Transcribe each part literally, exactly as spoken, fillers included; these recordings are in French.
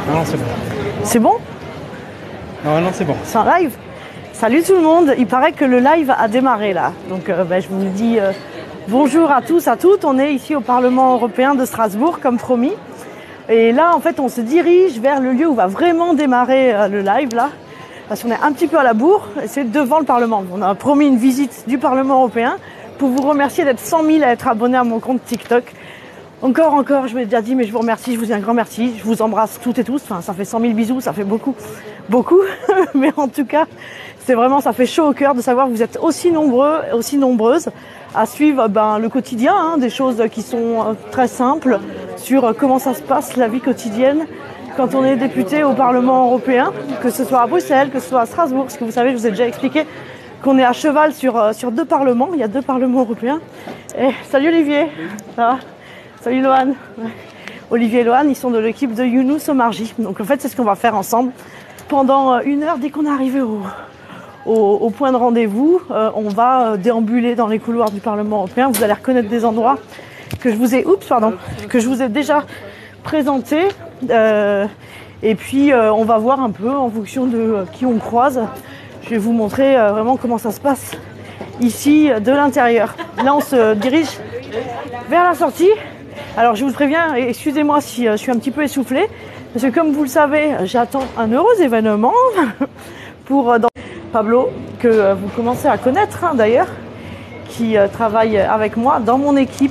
Non, c'est bon. C'est bon? Non, non, c'est bon. C'est un live? Salut tout le monde, il paraît que le live a démarré là. Donc euh, ben, je vous dis euh, bonjour à tous, à toutes. On est ici au Parlement européen de Strasbourg, comme promis. Et là, en fait, on se dirige vers le lieu où va vraiment démarrer euh, le live là. Parce qu'on est un petit peu à la bourre, et c'est devant le Parlement. On a promis une visite du Parlement européen pour vous remercier d'être cent mille à être abonnés à mon compte TikTok. Encore, encore, je vous l'ai déjà dit, mais je vous remercie, je vous dis un grand merci. Je vous embrasse toutes et tous. Enfin, ça fait cent mille bisous, ça fait beaucoup, beaucoup. Mais en tout cas, c'est vraiment, ça fait chaud au cœur de savoir que vous êtes aussi nombreux, aussi nombreuses à suivre ben, le quotidien, hein, des choses qui sont très simples sur comment ça se passe, la vie quotidienne, quand on est député au Parlement européen, que ce soit à Bruxelles, que ce soit à Strasbourg, parce que vous savez, je vous ai déjà expliqué qu'on est à cheval sur, sur deux parlements, il y a deux parlements européens. Et salut Olivier, ça va? Salut Loane. Olivier et Loane, ils sont de l'équipe de Younous Omarji. Donc en fait, c'est ce qu'on va faire ensemble pendant une heure. Dès qu'on est arrivé au, au, au point de rendez-vous, euh, on va déambuler dans les couloirs du Parlement européen. Vous allez reconnaître des endroits que je vous ai, oups, pardon, que je vous ai déjà présentés. Euh, et puis, euh, on va voir un peu en fonction de euh, qui on croise. Je vais vous montrer euh, vraiment comment ça se passe ici de l'intérieur. Là, on se dirige vers la sortie. Alors je vous préviens, excusez-moi si je suis un petit peu essoufflée, parce que comme vous le savez, j'attends un heureux événement pour dans Pablo, que vous commencez à connaître hein, d'ailleurs, qui travaille avec moi dans mon équipe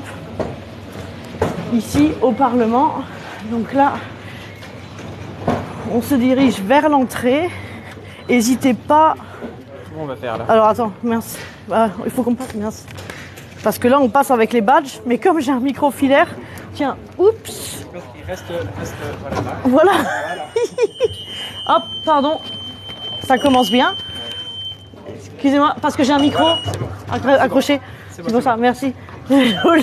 ici au Parlement. Donc là, on se dirige vers l'entrée. N'hésitez pas. Comment on va faire là? Alors attends, mince. Ah, il faut qu'on passe, mince. Parce que là, on passe avec les badges, mais comme j'ai un micro filaire, tiens, oups. Il reste, reste voilà. Là. Voilà. Hop, pardon. Ça commence bien. Excusez-moi, parce que j'ai un micro voilà, bon. accroché. C'est bon, pour ça, merci. Désolée.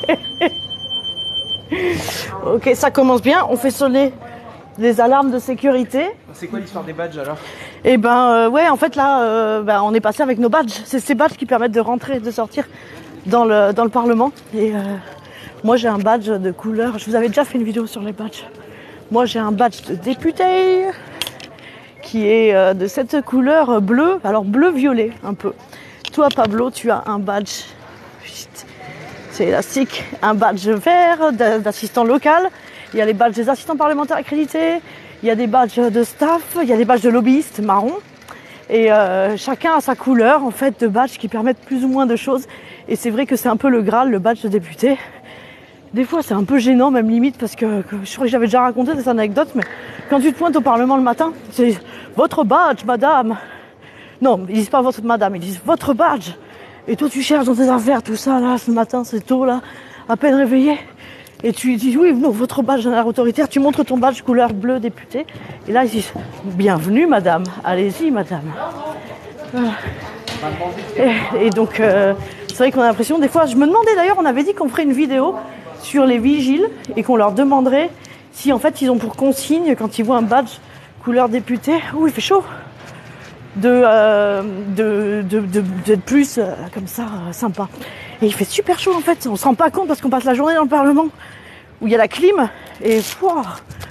Ok, ça commence bien. On fait sonner les alarmes de sécurité. C'est quoi l'histoire des badges alors? Eh ben, euh, ouais, en fait là, euh, ben, on est passé avec nos badges. C'est ces badges qui permettent de rentrer et de sortir dans le, dans le Parlement. Et euh, moi j'ai un badge de couleur, je vous avais déjà fait une vidéo sur les badges. Moi j'ai un badge de député qui est euh, de cette couleur bleue, alors bleu-violet un peu. Toi Pablo, tu as un badge, c'est élastique, un badge vert d'assistant local. Il y a les badges des assistants parlementaires accrédités, il y a des badges de staff, il y a des badges de lobbyistes marron. Et euh, chacun a sa couleur en fait de badge qui permettent plus ou moins de choses. Et c'est vrai que c'est un peu le Graal, le badge de député. Des fois c'est un peu gênant même limite parce que, que je crois que j'avais déjà raconté des anecdotes, mais quand tu te pointes au Parlement le matin, c'est votre badge madame. Non, ils disent pas votre madame, ils disent votre badge. Et toi tu cherches dans tes affaires, tout ça là, ce matin c'est tôt là, à peine réveillé. Et tu dis oui, non, votre badge d'un air autoritaire, tu montres ton badge couleur bleu député. Et là ils disent bienvenue madame, allez-y madame. Voilà. Et, et donc euh, c'est vrai qu'on a l'impression, des fois, je me demandais d'ailleurs, on avait dit qu'on ferait une vidéo sur les vigiles et qu'on leur demanderait si en fait ils ont pour consigne quand ils voient un badge couleur député, ouh il fait chaud, de euh, de, de, de, d'être plus euh, comme ça euh, sympa. Et il fait super chaud en fait, on se rend pas compte parce qu'on passe la journée dans le Parlement où il y a la clim et wow,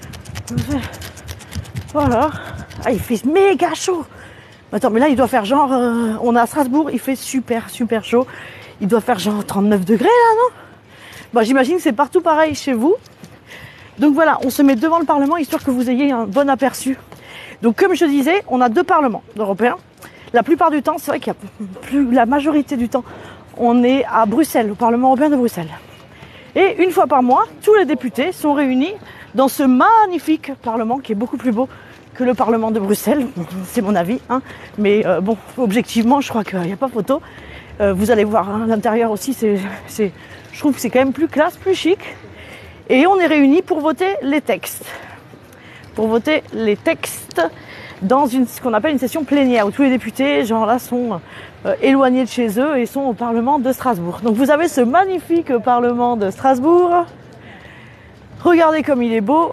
voilà, ah, il fait méga chaud. Attends, mais là il doit faire genre, euh, on est à Strasbourg, il fait super super chaud. Il doit faire genre trente-neuf degrés là, non? Bon, j'imagine que c'est partout pareil chez vous. Donc voilà, on se met devant le Parlement histoire que vous ayez un bon aperçu. Donc comme je disais, on a deux parlements européens. La plupart du temps, c'est vrai qu'il y a plus, la majorité du temps, on est à Bruxelles, au Parlement européen de Bruxelles. Et une fois par mois, tous les députés sont réunis dans ce magnifique Parlement qui est beaucoup plus beau que le Parlement de Bruxelles. C'est mon avis, hein. Mais euh, bon, objectivement, je crois qu'il n'y a pas photo. Euh, vous allez voir, hein, l'intérieur aussi, c'est, c'est, je trouve que c'est quand même plus classe, plus chic. Et on est réunis pour voter les textes. Pour voter les textes dans une, ce qu'on appelle une session plénière, où tous les députés, genre là, sont euh, éloignés de chez eux et sont au Parlement de Strasbourg. Donc vous avez ce magnifique Parlement de Strasbourg. Regardez comme il est beau.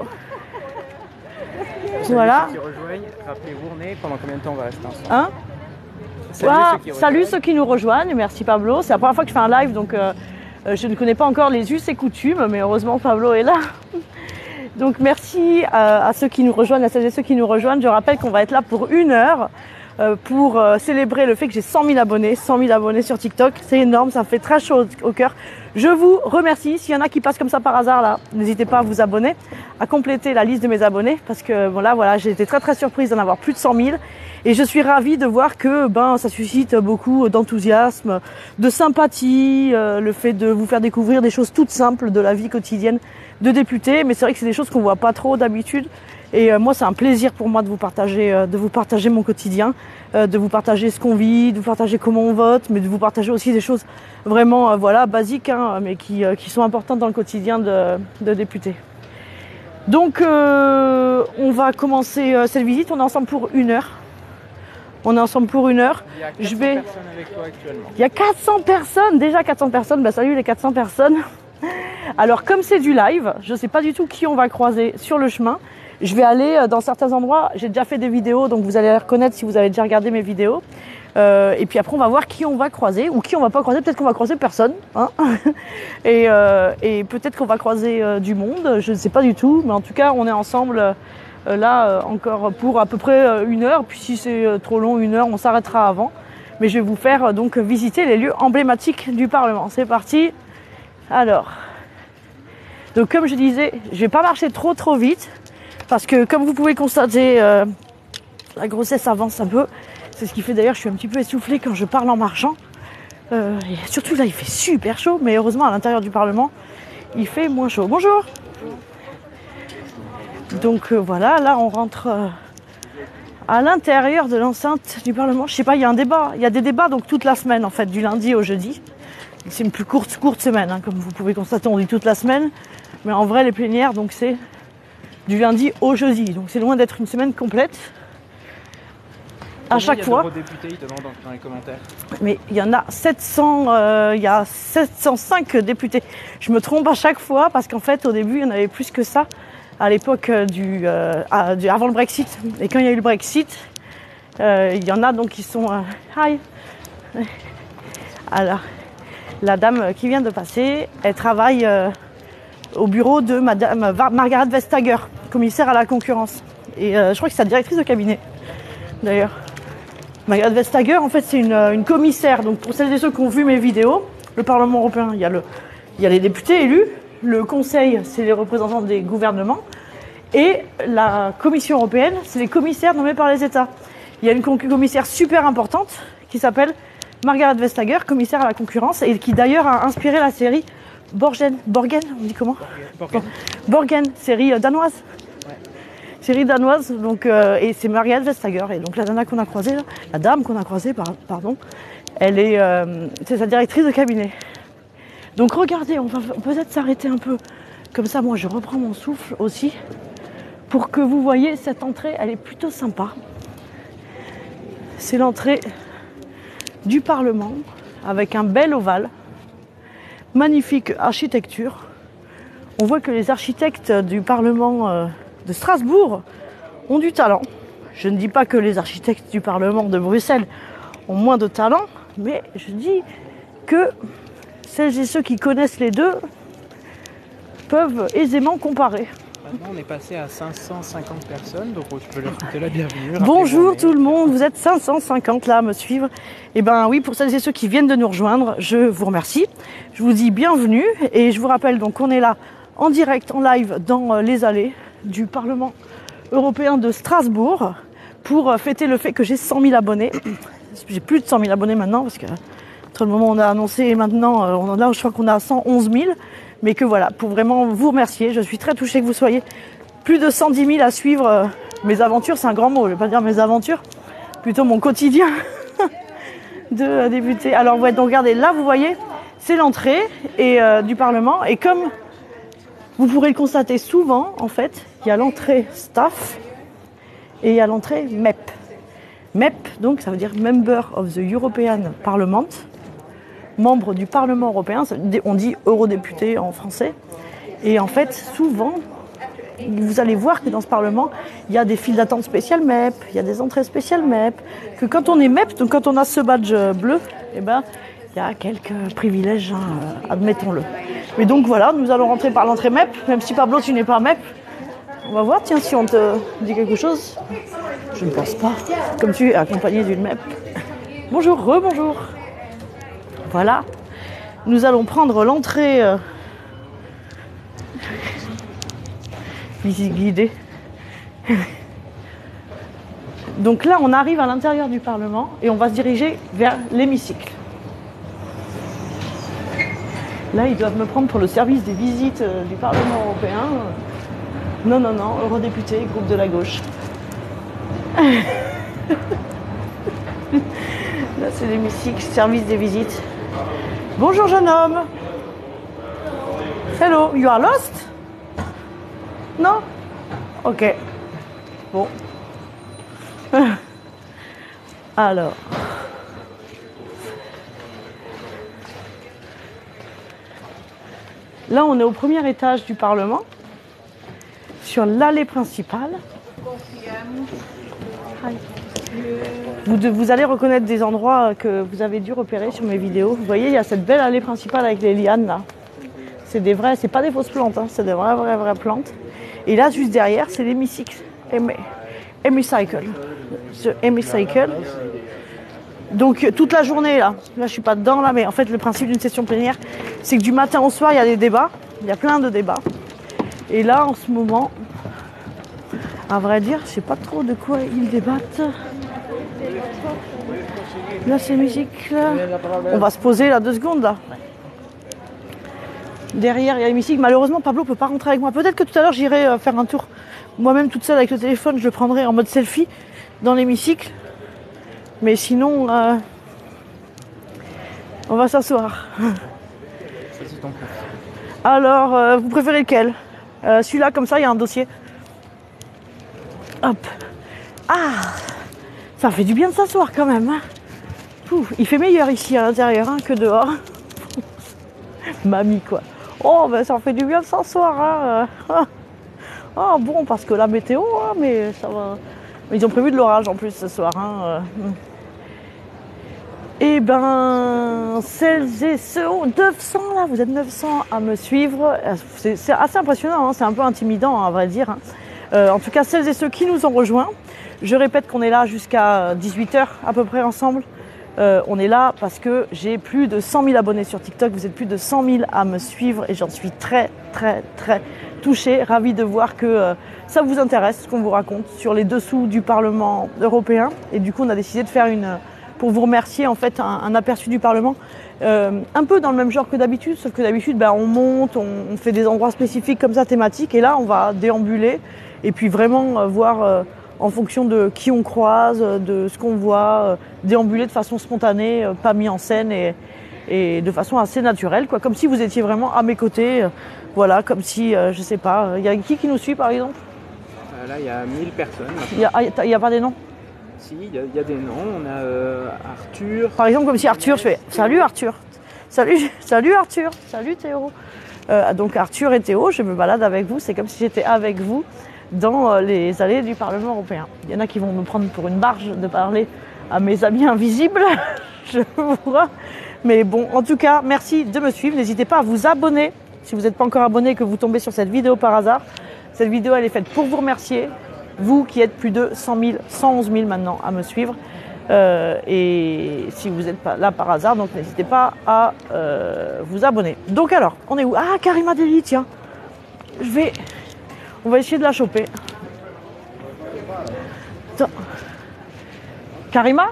Voilà. Ceux qui rejoignent, rappelez où on est, pendant combien de temps on va rester ensemble. Hein? Salut, ah, ceux qui salut ceux qui nous rejoignent, merci Pablo. C'est la première fois que je fais un live, donc euh, je ne connais pas encore les us et coutumes, mais heureusement Pablo est là. Donc merci à, à ceux qui nous rejoignent, à celles et ceux qui nous rejoignent. Je rappelle qu'on va être là pour une heure euh, pour euh, célébrer le fait que j'ai cent mille abonnés, cent mille abonnés sur TikTok. C'est énorme, ça me fait très chaud au, au cœur. Je vous remercie. S'il y en a qui passent comme ça par hasard là, n'hésitez pas à vous abonner, à compléter la liste de mes abonnés parce que bon là voilà, j'ai été très très surprise d'en avoir plus de cent mille et je suis ravie de voir que ben ça suscite beaucoup d'enthousiasme, de sympathie, euh, le fait de vous faire découvrir des choses toutes simples de la vie quotidienne de députés, mais c'est vrai que c'est des choses qu'on voit pas trop d'habitude. Et euh, moi, c'est un plaisir pour moi de vous partager, euh, de vous partager mon quotidien, euh, de vous partager ce qu'on vit, de vous partager comment on vote, mais de vous partager aussi des choses vraiment, euh, voilà, basiques, hein, mais qui, euh, qui sont importantes dans le quotidien de, de députés. Donc, euh, on va commencer euh, cette visite. On est ensemble pour une heure. On est ensemble pour une heure. Il y a quatre cents Je vais... personnes avec toi actuellement. Il y a quatre cents personnes, déjà quatre cents personnes. Bah, salut les quatre cents personnes. Alors comme c'est du live, je ne sais pas du tout qui on va croiser sur le chemin. Je vais aller dans certains endroits, j'ai déjà fait des vidéos, donc vous allez les reconnaître si vous avez déjà regardé mes vidéos. Euh, et puis après on va voir qui on va croiser ou qui on va pas croiser, peut-être qu'on va croiser personne. Hein et euh, et peut-être qu'on va croiser euh, du monde, je ne sais pas du tout. Mais en tout cas on est ensemble euh, là euh, encore pour à peu près euh, une heure. Puis si c'est euh, trop long, une heure, on s'arrêtera avant. Mais je vais vous faire euh, donc visiter les lieux emblématiques du Parlement. C'est parti. Alors... Donc comme je disais, je vais pas marcher trop trop vite parce que comme vous pouvez constater, euh, la grossesse avance un peu. C'est ce qui fait d'ailleurs, je suis un petit peu essoufflée quand je parle en marchant. Euh, et surtout là, il fait super chaud, mais heureusement à l'intérieur du Parlement, il fait moins chaud. Bonjour. Donc euh, voilà, là on rentre euh, à l'intérieur de l'enceinte du Parlement. Je sais pas, il y a un débat, il y a des débats donc toute la semaine en fait, du lundi au jeudi. C'est une plus courte courte semaine, hein, comme vous pouvez constater, on dit toute la semaine. Mais en vrai, les plénières, donc c'est du lundi au jeudi. Donc c'est loin d'être une semaine complète. À chaque fois. Il y a d'eurodéputés, ils te demandent dans les commentaires. Mais il y en a sept cents, euh, il y a sept cent cinq députés. Je me trompe à chaque fois parce qu'en fait, au début, il y en avait plus que ça à l'époque du, euh, à, du avant le Brexit. Et quand il y a eu le Brexit, euh, il y en a donc qui sont. Euh, hi. Alors, la dame qui vient de passer, elle travaille. Euh, au bureau de Madame Margaret Vestager, commissaire à la concurrence. Et euh, je crois que c'est sa directrice de cabinet, d'ailleurs. Margaret Vestager, en fait, c'est une, une commissaire. Donc, pour celles et ceux qui ont vu mes vidéos, le Parlement européen, il y a, le, il y a les députés élus, le Conseil, c'est les représentants des gouvernements, et la Commission européenne, c'est les commissaires nommés par les États. Il y a une commissaire super importante qui s'appelle Margaret Vestager, commissaire à la concurrence, et qui d'ailleurs a inspiré la série Borgen, Borgen, on dit comment Borgen, Borgen, série euh, danoise. Ouais. Série danoise, donc, euh, et c'est Margaret Vestager. Et donc la nana qu'on a croisée, là, la dame qu'on a croisée, par, pardon, elle est, euh, c'est sa directrice de cabinet. Donc regardez, on va peut-être s'arrêter un peu. Comme ça, moi je reprends mon souffle aussi. Pour que vous voyez cette entrée, elle est plutôt sympa. C'est l'entrée du Parlement avec un bel ovale. Magnifique architecture. On voit que les architectes du Parlement euh, de Strasbourg ont du talent. Je ne dis pas que les architectes du Parlement de Bruxelles ont moins de talent, mais je dis que celles et ceux qui connaissent les deux peuvent aisément comparer. Maintenant, on est passé à cinq cent cinquante personnes, donc tu peux leur souhaiter la bienvenue. Bonjour tout le monde, vous êtes cinq cent cinquante là à me suivre. Et ben oui, pour celles et ceux qui viennent de nous rejoindre, je vous remercie. Je vous dis bienvenue et je vous rappelle donc qu'on est là en direct, en live dans les allées du Parlement européen de Strasbourg pour fêter le fait que j'ai cent mille abonnés. J'ai plus de cent mille abonnés maintenant parce que entre le moment où on a annoncé et maintenant, on en a, je crois qu'on a cent onze mille. Mais que voilà, pour vraiment vous remercier, je suis très touchée que vous soyez plus de cent dix mille à suivre euh, mes aventures, c'est un grand mot, je ne vais pas dire mes aventures, plutôt mon quotidien de euh, député. Alors ouais, donc regardez, là vous voyez, c'est l'entrée et, euh, du Parlement et comme vous pourrez le constater souvent, en fait, il y a l'entrée staff et il y a l'entrée M E P. M E P, donc ça veut dire Member of the European Parliament. Membre du Parlement européen, on dit eurodéputé en français. Et en fait, souvent, vous allez voir que dans ce Parlement, il y a des files d'attente spéciales M E P, il y a des entrées spéciales M E P, que quand on est M E P, donc quand on a ce badge bleu, eh ben, il y a quelques privilèges, hein, admettons-le. Mais donc voilà, nous allons rentrer par l'entrée M E P, même si Pablo, tu n'es pas M E P, On va voir, tiens, si on te dit quelque chose. Je ne pense pas. Comme tu es accompagné d'une M E P. Bonjour, rebonjour. Voilà. Nous allons prendre l'entrée euh, visite guidée. Donc là, on arrive à l'intérieur du Parlement et on va se diriger vers l'hémicycle. Là, ils doivent me prendre pour le service des visites euh, du Parlement européen. Non, non, non, eurodéputé, groupe de la gauche. Là, c'est l'hémicycle, service des visites. Bonjour, jeune homme. Hello, you are lost? Non? Ok. Bon. Alors. Là, on est au premier étage du Parlement, sur l'allée principale. Vous, de, vous allez reconnaître des endroits que vous avez dû repérer sur mes vidéos. Vous voyez, il y a cette belle allée principale avec les lianes là. C'est des vrais, c'est pas des fausses plantes, hein, c'est des vraies, vraies, vraies plantes. Et là, juste derrière, c'est l'hémicycle. Hémicycle. Ce hémicycle. Donc toute la journée là, là je suis pas dedans là, mais en fait le principe d'une session plénière, c'est que du matin au soir il y a des débats, il y a plein de débats. Et là en ce moment, à vrai dire, je sais pas trop de quoi ils débattent. Là c'est l'hémicycle. On va se poser là deux secondes là. Derrière il y a l'hémicycle. Malheureusement Pablo peut pas rentrer avec moi. Peut-être que tout à l'heure j'irai euh, faire un tour moi-même toute seule avec le téléphone, je le prendrai en mode selfie dans l'hémicycle. Mais sinon, euh, on va s'asseoir. Alors, euh, vous préférez lequel? euh, Celui-là, comme ça, il y a un dossier. Hop. Ah, ça fait du bien de s'asseoir quand même. Hein. Pouf, il fait meilleur ici à l'intérieur hein, que dehors. Mamie, quoi. Oh, ben ça fait du bien de s'asseoir. Hein. Ah, bon, parce que la météo, hein, mais ça va. Ils ont prévu de l'orage en plus ce soir. Hein. Et ben, celles et ceux, oh, neuf cents là, vous êtes neuf cents à me suivre. C'est, c'est assez impressionnant, hein, c'est un peu intimidant hein, à vrai dire. Hein. Euh, en tout cas, celles et ceux qui nous ont rejoints, je répète qu'on est là jusqu'à dix-huit heures à peu près ensemble. Euh, on est là parce que j'ai plus de cent mille abonnés sur TikTok, vous êtes plus de cent mille à me suivre et j'en suis très très très touchée, ravie de voir que euh, ça vous intéresse ce qu'on vous raconte sur les dessous du Parlement européen. Et du coup on a décidé de faire une, pour vous remercier en fait, un, un aperçu du Parlement euh, un peu dans le même genre que d'habitude, sauf que d'habitude ben, on monte, on, on fait des endroits spécifiques comme ça thématiques et là on va déambuler et puis vraiment euh, voir euh, en fonction de qui on croise, de ce qu'on voit, euh, déambuler de façon spontanée, euh, pas mis en scène et, et de façon assez naturelle, quoi, comme si vous étiez vraiment à mes côtés, euh, voilà, comme si, euh, je sais pas, il euh, y a qui qui nous suit par exemple? euh, Là, il y a mille personnes. Il n'y a, a, a pas des noms? Si, il y, y a des noms, on a euh, Arthur. Par exemple, comme si Arthur, je fais « Salut Arthur !»« Salut, salut Arthur !»« Salut Théo !» euh, Donc Arthur et Théo, je me balade avec vous, c'est comme si j'étais avec vous dans les allées du Parlement européen. Il y en a qui vont me prendre pour une barge de parler à mes amis invisibles, je vous vois. Mais bon, en tout cas, merci de me suivre. N'hésitez pas à vous abonner si vous n'êtes pas encore abonné et que vous tombez sur cette vidéo par hasard. Cette vidéo, elle est faite pour vous remercier, vous qui êtes plus de cent mille, cent onze mille maintenant à me suivre. Euh, et si vous n'êtes pas là par hasard, donc n'hésitez pas à euh, vous abonner. Donc alors, on est où? Ah, Karima Deli, tiens. Je vais... On va essayer de la choper. Attends. Karima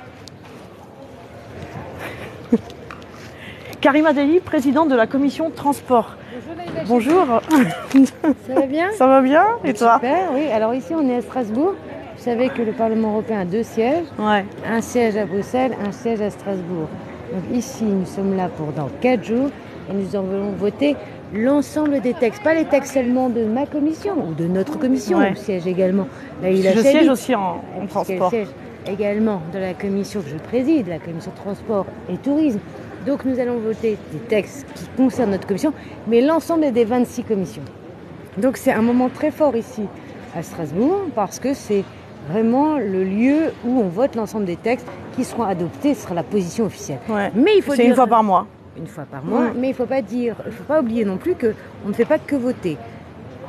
Karima Deli, présidente de la commission transport. Bonjour. Ça va bien? Ça va bien? Et toi? Super, oui. Alors ici, on est à Strasbourg. Vous savez que le Parlement européen a deux sièges. Ouais. Un siège à Bruxelles, un siège à Strasbourg. Donc ici, nous sommes là pour dans quatre jours et nous allons voter l'ensemble des textes, pas les textes seulement de ma commission ou de notre commission, ouais. Où siège également. Là, il je siège aussi en, en transport. Siège également de la commission que je préside, la commission transport et tourisme. Donc nous allons voter des textes qui concernent notre commission, mais l'ensemble des vingt-six commissions. Donc c'est un moment très fort ici à Strasbourg parce que c'est vraiment le lieu où on vote l'ensemble des textes qui seront adoptés, ce sera la position officielle. Ouais. Mais il faut c'est dire... une fois par mois. Une fois par mois, Ouais. mais il ne faut pas dire, il faut pas oublier non plus qu'on ne fait pas que voter.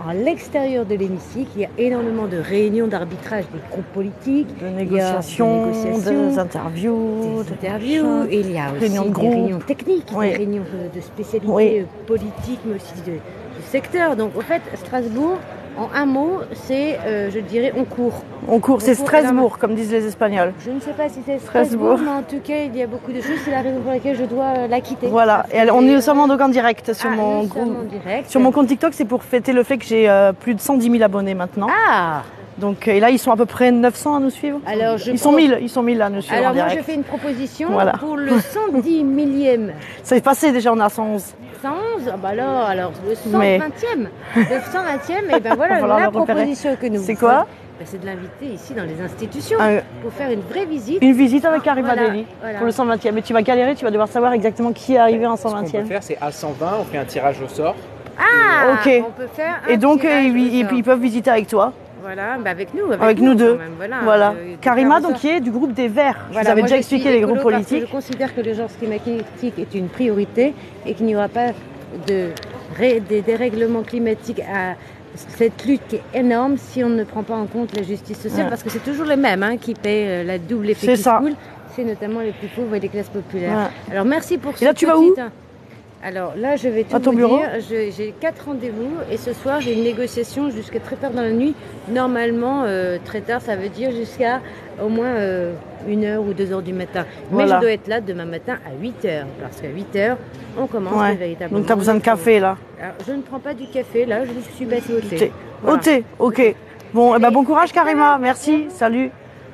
à l'extérieur de l'hémicycle, il y a énormément de réunions d'arbitrage des groupes politiques, de négociations, il y a des négociations, des interviews, des interviews, et il y a aussi réunions de des groupe. réunions techniques, Oui. des réunions de, de spécialités Oui. euh, politiques, mais aussi de, du secteur. Donc, en fait, Strasbourg, en un mot, c'est, euh, je dirais, on court. On court, c'est On court Strasbourg, énormément. comme disent les Espagnols. Je ne sais pas si c'est Strasbourg. Strasbourg, mais en tout cas, il y a beaucoup de choses. C'est la raison pour laquelle je dois euh, la quitter. Voilà, et on est seulement donc en direct sur Ah, mon nous sommes groupe. en direct. Sur mon compte TikTok, c'est pour fêter le fait que j'ai euh, plus de cent dix mille abonnés maintenant. Ah Donc, et là, ils sont à peu près neuf cents à nous suivre. Alors, je ils sont pense- mille, ils sont mille à nous suivre Alors en moi, direct. je fais une proposition Voilà. pour le cent dix millième. Ça est passé déjà, on est à cent onze. cent onze, ah bah alors, alors le Mais- cent vingtième. Le cent vingtième, et ben voilà, Va falloir la le repérer. proposition que nous C'est vous quoi faisons, ben, c'est de l'inviter ici dans les institutions Un- pour faire une vraie visite. Une visite avec Karima Voilà, Deli voilà. pour le cent vingtième. Mais tu vas galérer, tu vas devoir savoir exactement qui est arrivé en cent Ce qu'on peut vingtième. faire, c'est à cent vingt, on fait un tirage au sort. Ah, Ok. on peut faire un Et donc, euh, tirage ils, au ils- sort. ils peuvent visiter avec toi, Voilà, ben avec nous. Avec, avec nous, deux. quand même, Voilà. Voilà. Euh, de Karima, faire donc, ça. qui est du groupe des Verts. je Voilà, vous avais moi, déjà je expliqué suis les écolo groupes parce que politiques. Je considère que le genre climatique est une priorité et qu'il n'y aura pas de ré- des dérèglements climatiques à cette lutte qui est énorme si on ne prend pas en compte la justice sociale, Ouais. parce que c'est toujours les mêmes hein, qui paient euh, la double effet C'est qui ça. se coule. C'est notamment les plus pauvres et les classes populaires. Ouais. Alors merci pour ce là, tu vas petit- où Alors là, je vais tout À ton vous bureau dire. Je- J'ai quatre rendez-vous et ce soir, j'ai une négociation jusqu'à très tard dans la nuit. Normalement, euh, très tard, ça veut dire jusqu'à au moins euh, une heure ou deux heures du matin. Mais Voilà. je dois être là demain matin à huit heures, parce qu'à huit heures, on commence Ouais. véritablement. Donc, tu as besoin de le travail. café là. Alors, je ne prends pas du café, là, je suis passée au thé. Thé. Voilà. Au thé, ok. Bon, eh ben, bon courage Karima, merci, salut.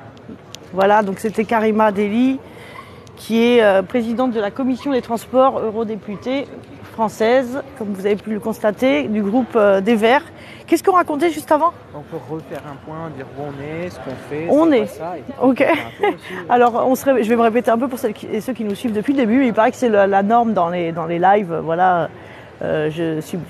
Voilà, donc c'était Karima Deli, qui est euh, présidente de la commission des transports eurodéputée française, comme vous avez pu le constater, du groupe euh, des Verts. Qu'est-ce qu'on racontait juste avant? On peut refaire un point, dire où on est, ce qu'on fait. On c'est est. quoi ça, et puis Ok. faire un peu aussi, euh, Alors, on se ré- je vais me répéter un peu pour celles qui- et ceux qui nous suivent depuis le début, mais il paraît que c'est la, la norme dans les, dans les lives. Voilà, Euh, je suis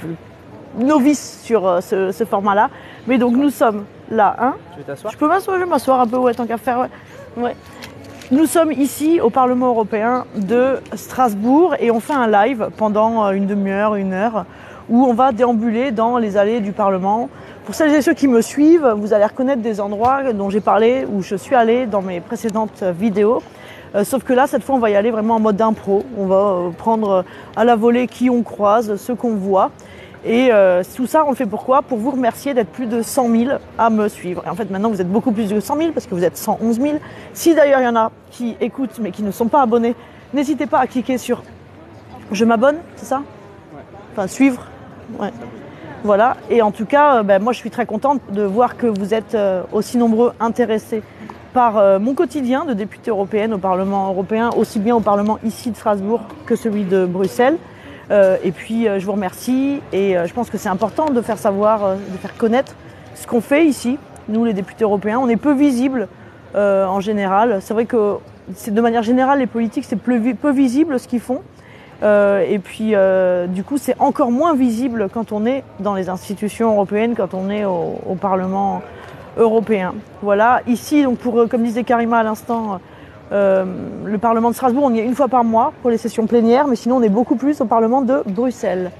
novice sur euh, ce, ce format-là. Mais donc, nous sommes là, hein. Tu veux t'asseoir? Je peux m'asseoir, je vais m'asseoir un peu, ouais, tant qu'à faire, ouais. Ouais. Nous sommes ici au Parlement européen de Strasbourg et on fait un live pendant euh, une demi-heure, une heure, où on va déambuler dans les allées du Parlement. Pour celles et ceux qui me suivent, vous allez reconnaître des endroits dont j'ai parlé, où je suis allée dans mes précédentes vidéos. Euh, sauf que là, cette fois, on va y aller vraiment en mode d'impro. On va euh, prendre à la volée qui on croise, ceux qu'on voit. Et euh, tout ça, on le fait pourquoi? Pour vous remercier d'être plus de cent mille à me suivre. Et en fait, maintenant, vous êtes beaucoup plus de cent mille parce que vous êtes cent onze mille. Si d'ailleurs, il y en a qui écoutent mais qui ne sont pas abonnés, n'hésitez pas à cliquer sur « Je m'abonne », c'est ça? Enfin, suivre. Ouais. Voilà. Et en tout cas, euh, ben, moi, je suis très contente de voir que vous êtes euh, aussi nombreux intéressés par euh, mon quotidien de députée européenne au Parlement européen, aussi bien au Parlement ici de Strasbourg que celui de Bruxelles. Euh, et puis, euh, je vous remercie et euh, je pense que c'est important de faire savoir, euh, de faire connaître ce qu'on fait ici, nous les députés européens. On est peu visibles euh, en général. C'est vrai que c'est, de manière générale, les politiques, c'est peu, vi- peu visible ce qu'ils font. Euh, et puis, euh, du coup, c'est encore moins visible quand on est dans les institutions européennes, quand on est au, au Parlement européen. Voilà. Ici, donc pour, comme disait Karima à l'instant, euh, le Parlement de Strasbourg, on y est une fois par mois pour les sessions plénières, mais sinon, on est beaucoup plus au Parlement de Bruxelles.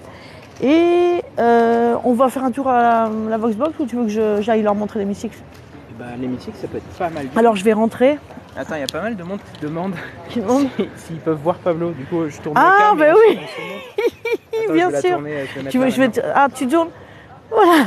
Et euh, on va faire un tour à la, la Voxbox ou tu veux que je, j'aille leur montrer l'hémicycle? Eh ben, l'hémicycle, ça peut être pas mal. Alors, je vais rentrer. Attends, il y a pas mal de monde qui demande Qui demande si- s'ils peuvent voir Pablo. Du coup, je tourne Ah, le cam. ben et oui. on se montre. Attends, Bien je vais la sûr. tourner, je vais mettre Tu veux, là je vais maintenant. te- Ah, tu tournes. Voilà.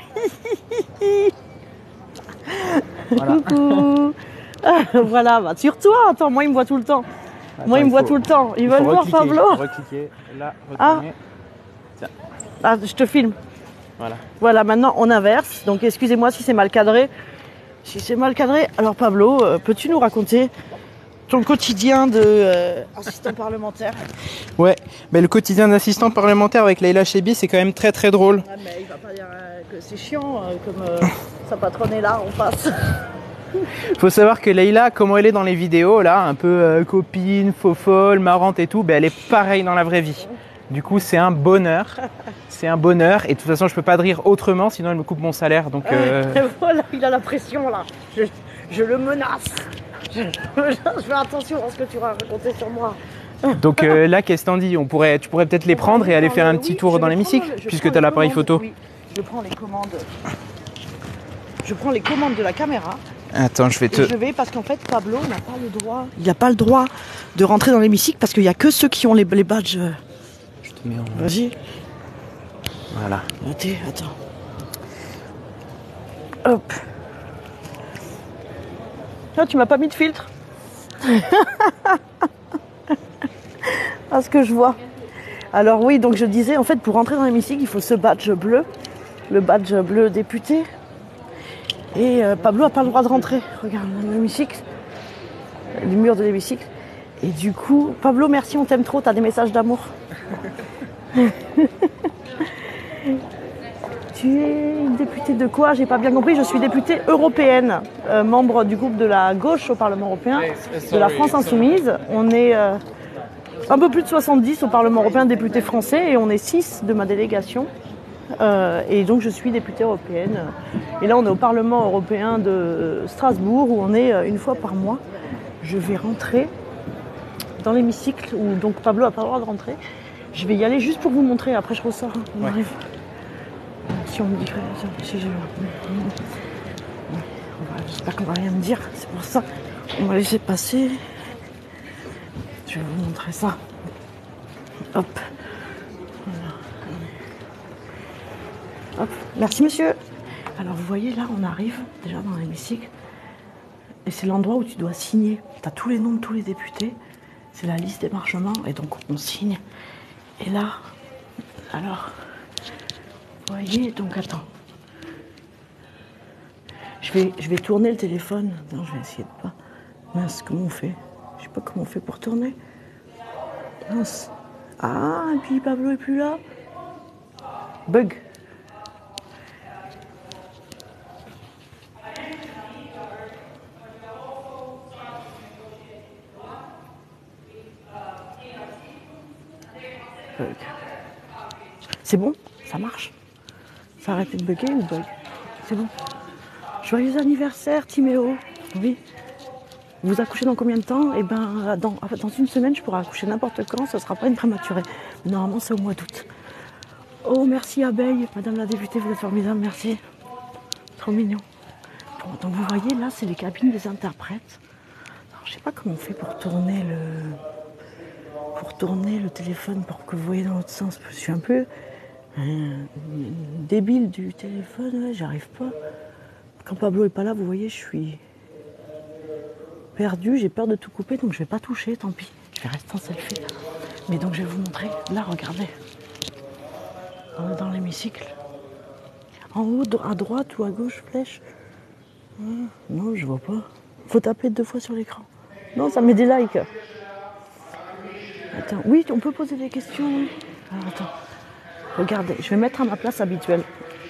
Voilà. Coucou. Ah, voilà, bah, sur toi. Attends, moi, il me voit tout le temps. Attends, moi, il me il voit faut- tout le temps. Ils il veulent faut voir recliquer, Pablo. il faut recliquer, là, retourner. Ah, je te filme. Voilà. Voilà, maintenant, on inverse. Donc, excusez-moi si c'est mal cadré. Si c'est mal cadré. Alors, Pablo, euh, peux-tu nous raconter ton quotidien de euh, assistant parlementaire? Ouais, mais le quotidien d'assistant parlementaire avec Leïla Chebbi, c'est quand même très très drôle. Ah, mais il va pas dire euh, que c'est chiant, euh, comme euh, sa patronne est là, on passe. Faut savoir que Leïla, comment elle est dans les vidéos, là, un peu euh, copine, faux folle, marrante et tout, ben elle est pareille dans la vraie vie. Du coup, c'est un bonheur. C'est un bonheur. Et de toute façon, je peux pas rire autrement, sinon elle me coupe mon salaire. Donc, euh, Voilà, il a la pression là. Je, je le menace. Je, je fais attention à ce que tu vas raconter sur moi. donc euh, là, qu'est-ce que t'en dis? On pourrait, tu pourrais peut-être les prendre et aller faire un Oui, petit tour je dans vais l'hémicycle, prendre- je puisque prends tu as le l'appareil commande, photo. oui. je prends les commandes. Je prends les commandes de la caméra. Attends, je vais te... Et je vais parce qu'en fait, Pablo n'a pas le droit. Il n'a pas le droit de rentrer dans l'hémicycle parce qu'il n'y a que ceux qui ont les, les badges. Je te mets en... Vas-y. Voilà. Attends, attends. Hop. Là, tu m'as pas mis de filtre. À ce que je vois. Alors oui, donc je disais, en fait, pour rentrer dans l'hémicycle, il faut ce badge bleu. Le badge bleu député. Et euh, Pablo n'a pas le droit de rentrer. Regarde, dans l'hémicycle. Les murs de l'hémicycle. Et du coup, Pablo, merci, on t'aime trop, t'as des messages d'amour. Tu es une députée de quoi? J'ai pas bien compris. Je suis députée européenne, euh, membre du groupe de la gauche au Parlement européen, de la France insoumise. On est euh, un peu plus de soixante-dix au Parlement européen, députés français, et on est six de ma délégation. Euh, et donc je suis députée européenne. Et là, on est au Parlement européen de Strasbourg, où on est euh, une fois par mois. Je vais rentrer dans l'hémicycle, où donc Pablo n'a pas le droit de rentrer. Je vais y aller juste pour vous montrer. Après, je ressors. Hein, on ouais. arrive. Si on me dit que si je... J'espère qu'on va rien me dire, c'est pour ça. On va laisser passer. Je vais vous montrer ça. Hop. Voilà. Hop. Merci monsieur. Alors vous voyez là, on arrive déjà dans l'hémicycle. Et c'est l'endroit où tu dois signer. Tu as tous les noms de tous les députés. C'est la liste d'émargement. Et donc on signe. Et là, alors... Vous voyez, donc attends. Je vais, je vais tourner le téléphone. Non, je vais essayer de pas. Mince, comment on fait? Je sais pas comment on fait pour tourner. Mince. Ah, et puis Pablo est plus là. Bug. Bug. C'est bon? Ça marche? Ça a arrêté de bugger ou bug? C'est bon. Joyeux anniversaire, Timéo. Oui. Vous accouchez dans combien de temps? Eh ben, dans, dans une semaine, je pourrai accoucher n'importe quand. Ça ne sera pas une prématurée. Normalement, c'est au mois d'août. Oh, merci Abeille. Madame la députée, vous êtes formidable. Merci. Trop mignon. Bon, donc, vous voyez, là, c'est les cabines des interprètes. Alors, je ne sais pas comment on fait pour tourner le... Pour tourner le téléphone pour que vous voyez dans l'autre sens. Je suis un peu... Euh, débile du téléphone, ouais, j'arrive pas. Quand Pablo est pas là, vous voyez, je suis perdue, j'ai peur de tout couper, donc je vais pas toucher, tant pis. Je vais rester en selfie. Mais donc je vais vous montrer. Là, regardez. On est dans l'hémicycle. En haut, à droite ou à gauche, flèche. Ah, non, je vois pas. Faut taper deux fois sur l'écran. Non, ça met des likes. Attends, oui, on peut poser des questions. Alors, attends. Regardez, je vais mettre à ma place habituelle.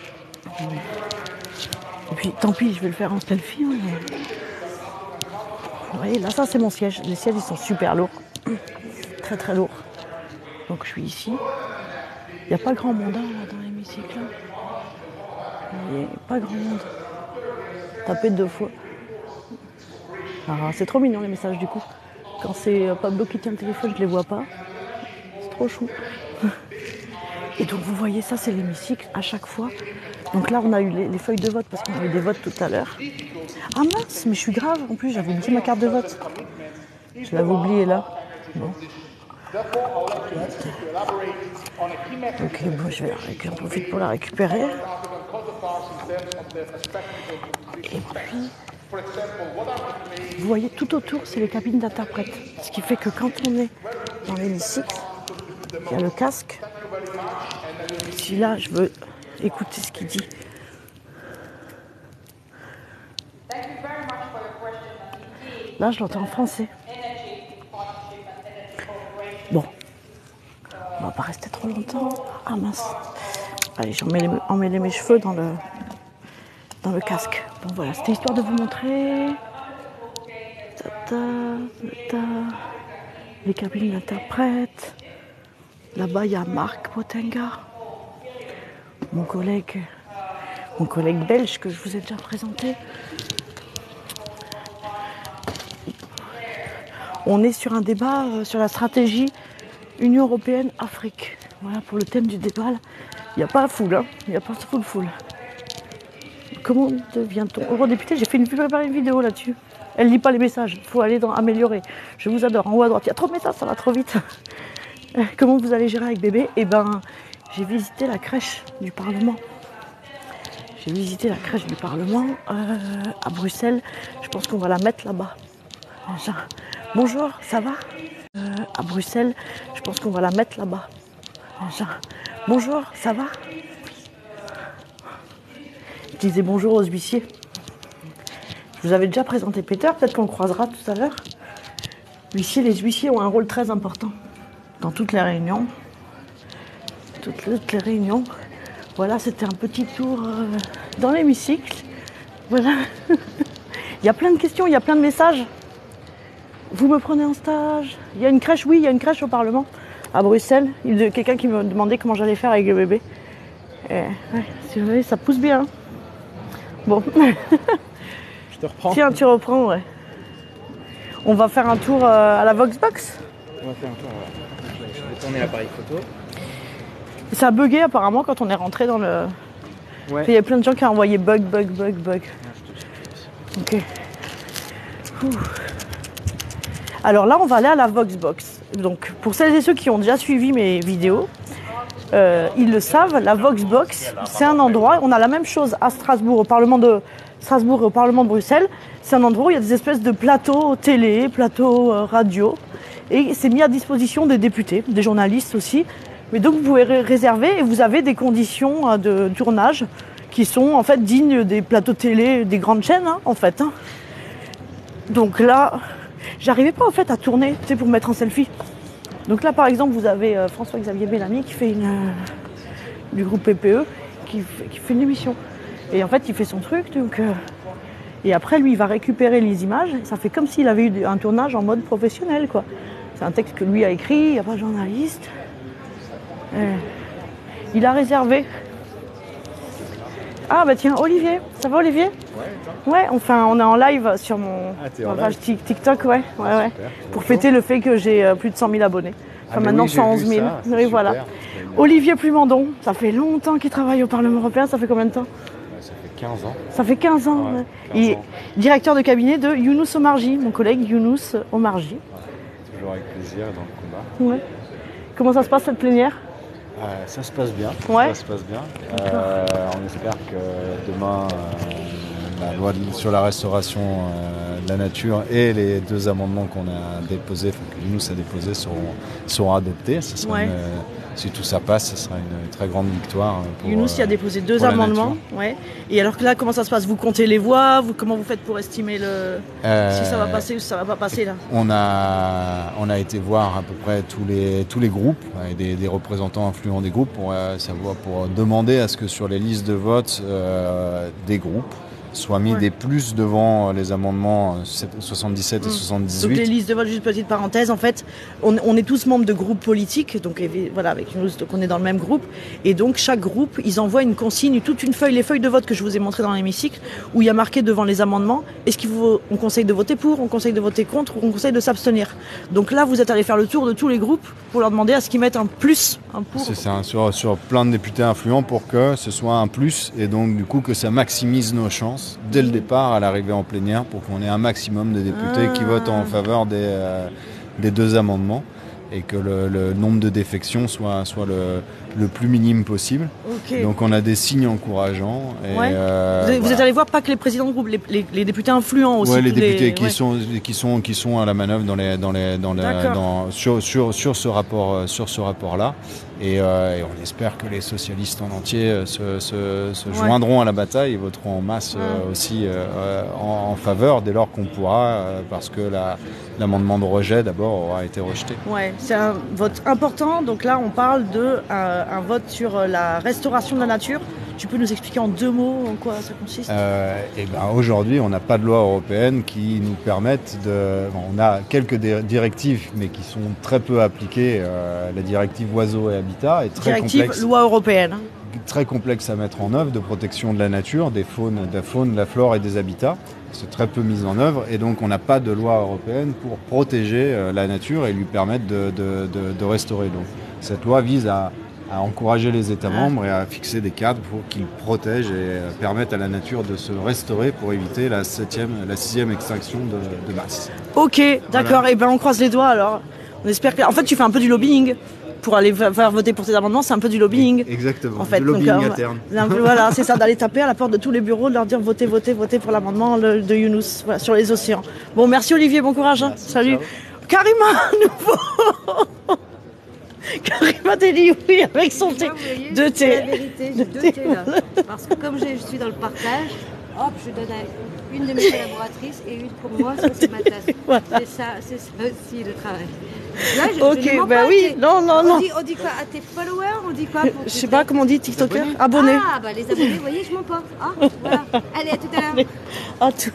Et puis, tant pis, je vais le faire en selfie. Hein, mais... Vous voyez, là, ça, c'est mon siège. Les sièges, ils sont super lourds. Très, très lourds. Donc, je suis ici. Il n'y a pas grand monde, hein, là, dans l'hémicycle. Il n'y a pas grand monde. Tapez deux fois. Ah, c'est trop mignon, les messages, du coup. Quand c'est Pablo qui tient le téléphone, je ne les vois pas. C'est trop chou. Et donc vous voyez, ça c'est l'hémicycle à chaque fois. Donc là on a eu les, les feuilles de vote parce qu'on a eu des votes tout à l'heure. Ah mince, mais je suis grave, en plus j'avais oublié ma carte de vote. Je l'avais oubliée là. Bon. Ok, bon, je vais la récupérer, j'en profite pour la récupérer. Et puis, vous voyez tout autour c'est les cabines d'interprètes. Ce qui fait que quand on est dans l'hémicycle, il y a le casque. Si là, je veux écouter ce qu'il dit. Là, je l'entends en français. Bon. On va pas rester trop longtemps. Ah mince. Allez, j'emmêle mes cheveux dans le, dans le casque. Bon voilà, c'était histoire de vous montrer. Ta, ta, ta. Les cabines d'interprètes. Là-bas, il y a Marc Potenga, mon collègue, mon collègue belge que je vous ai déjà présenté. On est sur un débat euh, sur la stratégie Union européenne-Afrique. Voilà pour le thème du débat. Là. Il n'y a pas foule, hein. Il n'y a pas full foule. Comment devient-on eurodéputé? J'ai fait une, préparé une vidéo là-dessus. Elle ne lit pas les messages, il faut aller dans améliorer. Je vous adore, en haut à droite, il y a trop de messages, ça va trop vite. Comment vous allez gérer avec bébé? Eh ben, j'ai visité la crèche du Parlement. J'ai visité la crèche du Parlement euh, à Bruxelles. Je pense qu'on va la mettre là-bas. Bonjour, ça va euh, à Bruxelles, je pense qu'on va la mettre là-bas. Bonjour, ça va? Je disais bonjour aux huissiers. Je vous avais déjà présenté Peter, peut-être qu'on le croisera tout à l'heure. Huissiers, les huissiers ont un rôle très important dans toutes les réunions. Toutes, toutes les réunions. Voilà, c'était un petit tour euh, dans l'hémicycle. Voilà. Il y a plein de questions, il y a plein de messages. Vous me prenez en stage? Il y a une crèche, oui, il y a une crèche au Parlement, à Bruxelles. Il y a quelqu'un qui me demandait comment j'allais faire avec le bébé. Et, ouais, si vous voyez, ça pousse bien. Bon. Je te reprends. Tiens, tu reprends, ouais. On va faire un tour euh, à la Voxbox. On va faire un tour, ouais. Je vais tourner l'appareil photo. Ça a bugué apparemment quand on est rentré dans le... Ouais. Il y a plein de gens qui ont envoyé bug, bug, bug, bug. Ok. Ouh. Alors là, on va aller à la Voxbox. Donc, pour celles et ceux qui ont déjà suivi mes vidéos, euh, ils le savent, la Voxbox, c'est un endroit, on a la même chose à Strasbourg, au Parlement de Strasbourg et au Parlement de Bruxelles. C'est un endroit où il y a des espèces de plateaux télé, plateaux euh, radio, et c'est mis à disposition des députés, des journalistes aussi. Mais donc, vous pouvez ré- réserver et vous avez des conditions euh, de tournage qui sont en fait dignes des plateaux télé, des grandes chaînes, hein, en fait. Hein. Donc là... J'arrivais pas en fait à tourner, tu sais, pour me mettre en selfie. Donc là, par exemple, vous avez euh, François-Xavier Bellamy qui fait une euh, du groupe P P E, qui fait, qui fait une émission. Et en fait, il fait son truc, donc euh, et après, lui, il va récupérer les images. Ça fait comme s'il avait eu un tournage en mode professionnel, quoi. C'est un texte que lui a écrit, il n'y a pas de journaliste. Euh, il a réservé. Ah bah tiens, Olivier, ça va Olivier? Ouais, ouais, enfin on est en live sur mon ah, page TikTok, ouais, ouais, ouais. Super. Pour fêter le fait que j'ai euh, plus de cent mille abonnés. Enfin Ah, maintenant oui, cent onze mille. Ça, oui, voilà. Olivier Plumandon, ça fait longtemps qu'il travaille au Parlement européen, ça fait combien de temps? Ouais, ça fait quinze ans. Ça fait quinze ans. Ouais, ouais. quinze Et ans. directeur de cabinet de Younous Omarji, mon collègue Younous Omarji. Ouais, toujours avec plaisir dans le combat. Ouais. Comment ça se passe cette plénière? Euh, ça se passe bien. Ouais. Ça se passe bien. Euh, on espère que demain, euh, la loi de- sur la restauration euh, de la nature et les deux amendements qu'on a déposés, enfin, que nous a déposés, seront, seront adoptés. Ça sera Ouais. une, euh, si tout ça passe, ce sera une très grande victoire. Pour, Younous y a euh, déposé deux pour la amendements. nature. Ouais. Et alors que là, comment ça se passe? Vous comptez les voix? Vous, comment vous faites pour estimer le... Euh, si ça va passer ou si ça va pas passer là? On a, on a été voir à peu près tous les, tous les groupes et des, des représentants influents des groupes pour, euh, savoir, pour demander à ce que sur les listes de vote euh, des groupes soient mis Ouais. des plus devant les amendements soixante-dix-sept et Mm. soixante-dix-huit. Donc les listes de vote, juste petite parenthèse, en fait, on, on est tous membres de groupes politiques, donc évi- voilà, avec nous, donc on est dans le même groupe, et donc chaque groupe, ils envoient une consigne, toute une feuille, les feuilles de vote que je vous ai montrées dans l'hémicycle, où il y a marqué devant les amendements, est-ce qu'on conseille de voter pour, on conseille de voter contre, ou on conseille de s'abstenir. Donc là, vous êtes allé faire le tour de tous les groupes pour leur demander à ce qu'ils mettent un plus, un pour. C'est ça, sur, sur plein de députés influents pour que ce soit un plus et donc du coup que ça maximise nos chances dès le départ à l'arrivée en plénière pour qu'on ait un maximum de députés Ah. qui votent en faveur des, euh, des deux amendements et que le, le nombre de défections soit, soit le, le plus minime possible. Ok. Donc on a des signes encourageants. Et, Ouais. euh, vous, êtes, vous voilà. êtes allé voir pas que les présidents de groupe, les, les- les députés influents aussi. Ouais, les tous députés qui, ouais. sont, qui, sont, qui sont à la manœuvre dans les, dans les, dans les, D'accord. dans, sur, sur, sur ce rapport, euh, sur ce rapport-là. Et, euh, et on espère que les socialistes en entier euh, se, se, se Ouais. joindront à la bataille et voteront en masse euh, Ouais. aussi euh, en, en faveur dès lors qu'on pourra, euh, parce que la, l'amendement de rejet d'abord aura été rejeté. Ouais, c'est un vote important. Donc là, on parle de euh, un vote sur euh, la restauration de la nature. Tu peux nous expliquer en deux mots en quoi ça consiste? Euh, et ben aujourd'hui, on n'a pas de loi européenne qui nous permette de. Bon, on a quelques dé- directives, mais qui sont très peu appliquées. Euh, la directive oiseaux et habitat est très Directive complexe, loi européenne. très complexe à mettre en œuvre de protection de la nature, des faunes, de la faune, de la flore et des habitats. C'est très peu mis en œuvre et donc on n'a pas de loi européenne pour protéger euh, la nature et lui permettre de, de, de, de restaurer. Donc cette loi vise à à encourager les États membres et à fixer des cadres pour qu'ils protègent et euh, permettent à la nature de se restaurer pour éviter la septième, la sixième extinction de, de masse. Ok, d'accord. Voilà. Et ben on croise les doigts alors. On espère que. En fait, tu fais un peu du lobbying pour aller faire voter pour tes amendements. C'est un peu du lobbying. Exactement. En fait, du lobbying donc, euh, interne. Voilà, c'est ça, d'aller taper à la porte de tous les bureaux, de leur dire votez, votez, votez pour l'amendement de Younous, voilà, sur les océans. Bon, merci Olivier, bon courage. Hein. Salut. Ciao. Karima, à nouveau. Karima Deli, oui, avec son thé. De thé. C'est la vérité, j'ai deux thés là. Parce que comme je suis dans le partage, hop, je donne à une de mes collaboratrices et une pour moi, ça c'est ma tasse. Voilà. C'est ça, c'est ça aussi le travail. Là, je, ok, je bah oui, non, non, on non. Dit, on dit quoi à tes followers? On dit quoi pour Je sais pas comment on dit, TikToker? Abonnés. Ah, bah les abonnés, vous voyez, je mens pas. Ah, voilà. Allez, à tout à l'heure. À tout.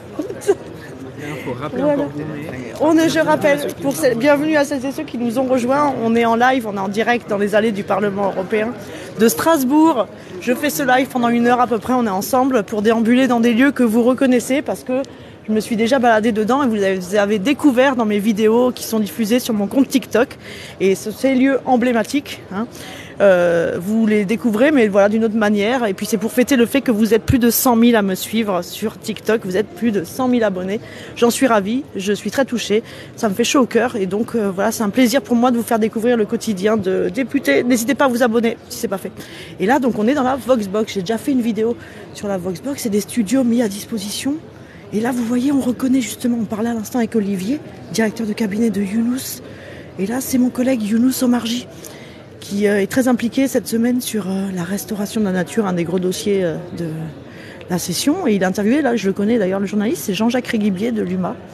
Il faut rappeler voilà. encore on est, je rappelle, pour celles, bienvenue à celles et ceux qui nous ont rejoints. On est en live, on est en direct dans les allées du Parlement européen de Strasbourg. Je fais ce live pendant une heure à peu près. On est ensemble pour déambuler dans des lieux que vous reconnaissez parce que je me suis déjà baladée dedans et vous les avez découverts dans mes vidéos qui sont diffusées sur mon compte TikTok. Et ces lieux emblématiques, hein, euh, vous les découvrez, mais voilà, d'une autre manière. Et puis c'est pour fêter le fait que vous êtes plus de cent mille à me suivre sur TikTok. Vous êtes plus de cent mille abonnés. J'en suis ravie, je suis très touchée. Ça me fait chaud au cœur. Et donc euh, voilà, c'est un plaisir pour moi de vous faire découvrir le quotidien de députés. N'hésitez pas à vous abonner si c'est pas fait. Et là, donc on est dans la Voxbox. J'ai déjà fait une vidéo sur la Voxbox. C'est des studios mis à disposition. Et là, vous voyez, on reconnaît justement, on parlait à l'instant avec Olivier, directeur de cabinet de Younous. Et là, c'est mon collègue Younous Omarji, qui euh, est très impliqué cette semaine sur euh, la restauration de la nature, un des gros dossiers euh, de la session. Et il a interviewé, là, je le connais d'ailleurs, le journaliste, c'est Jean-Jacques Réguibier de l'U M A.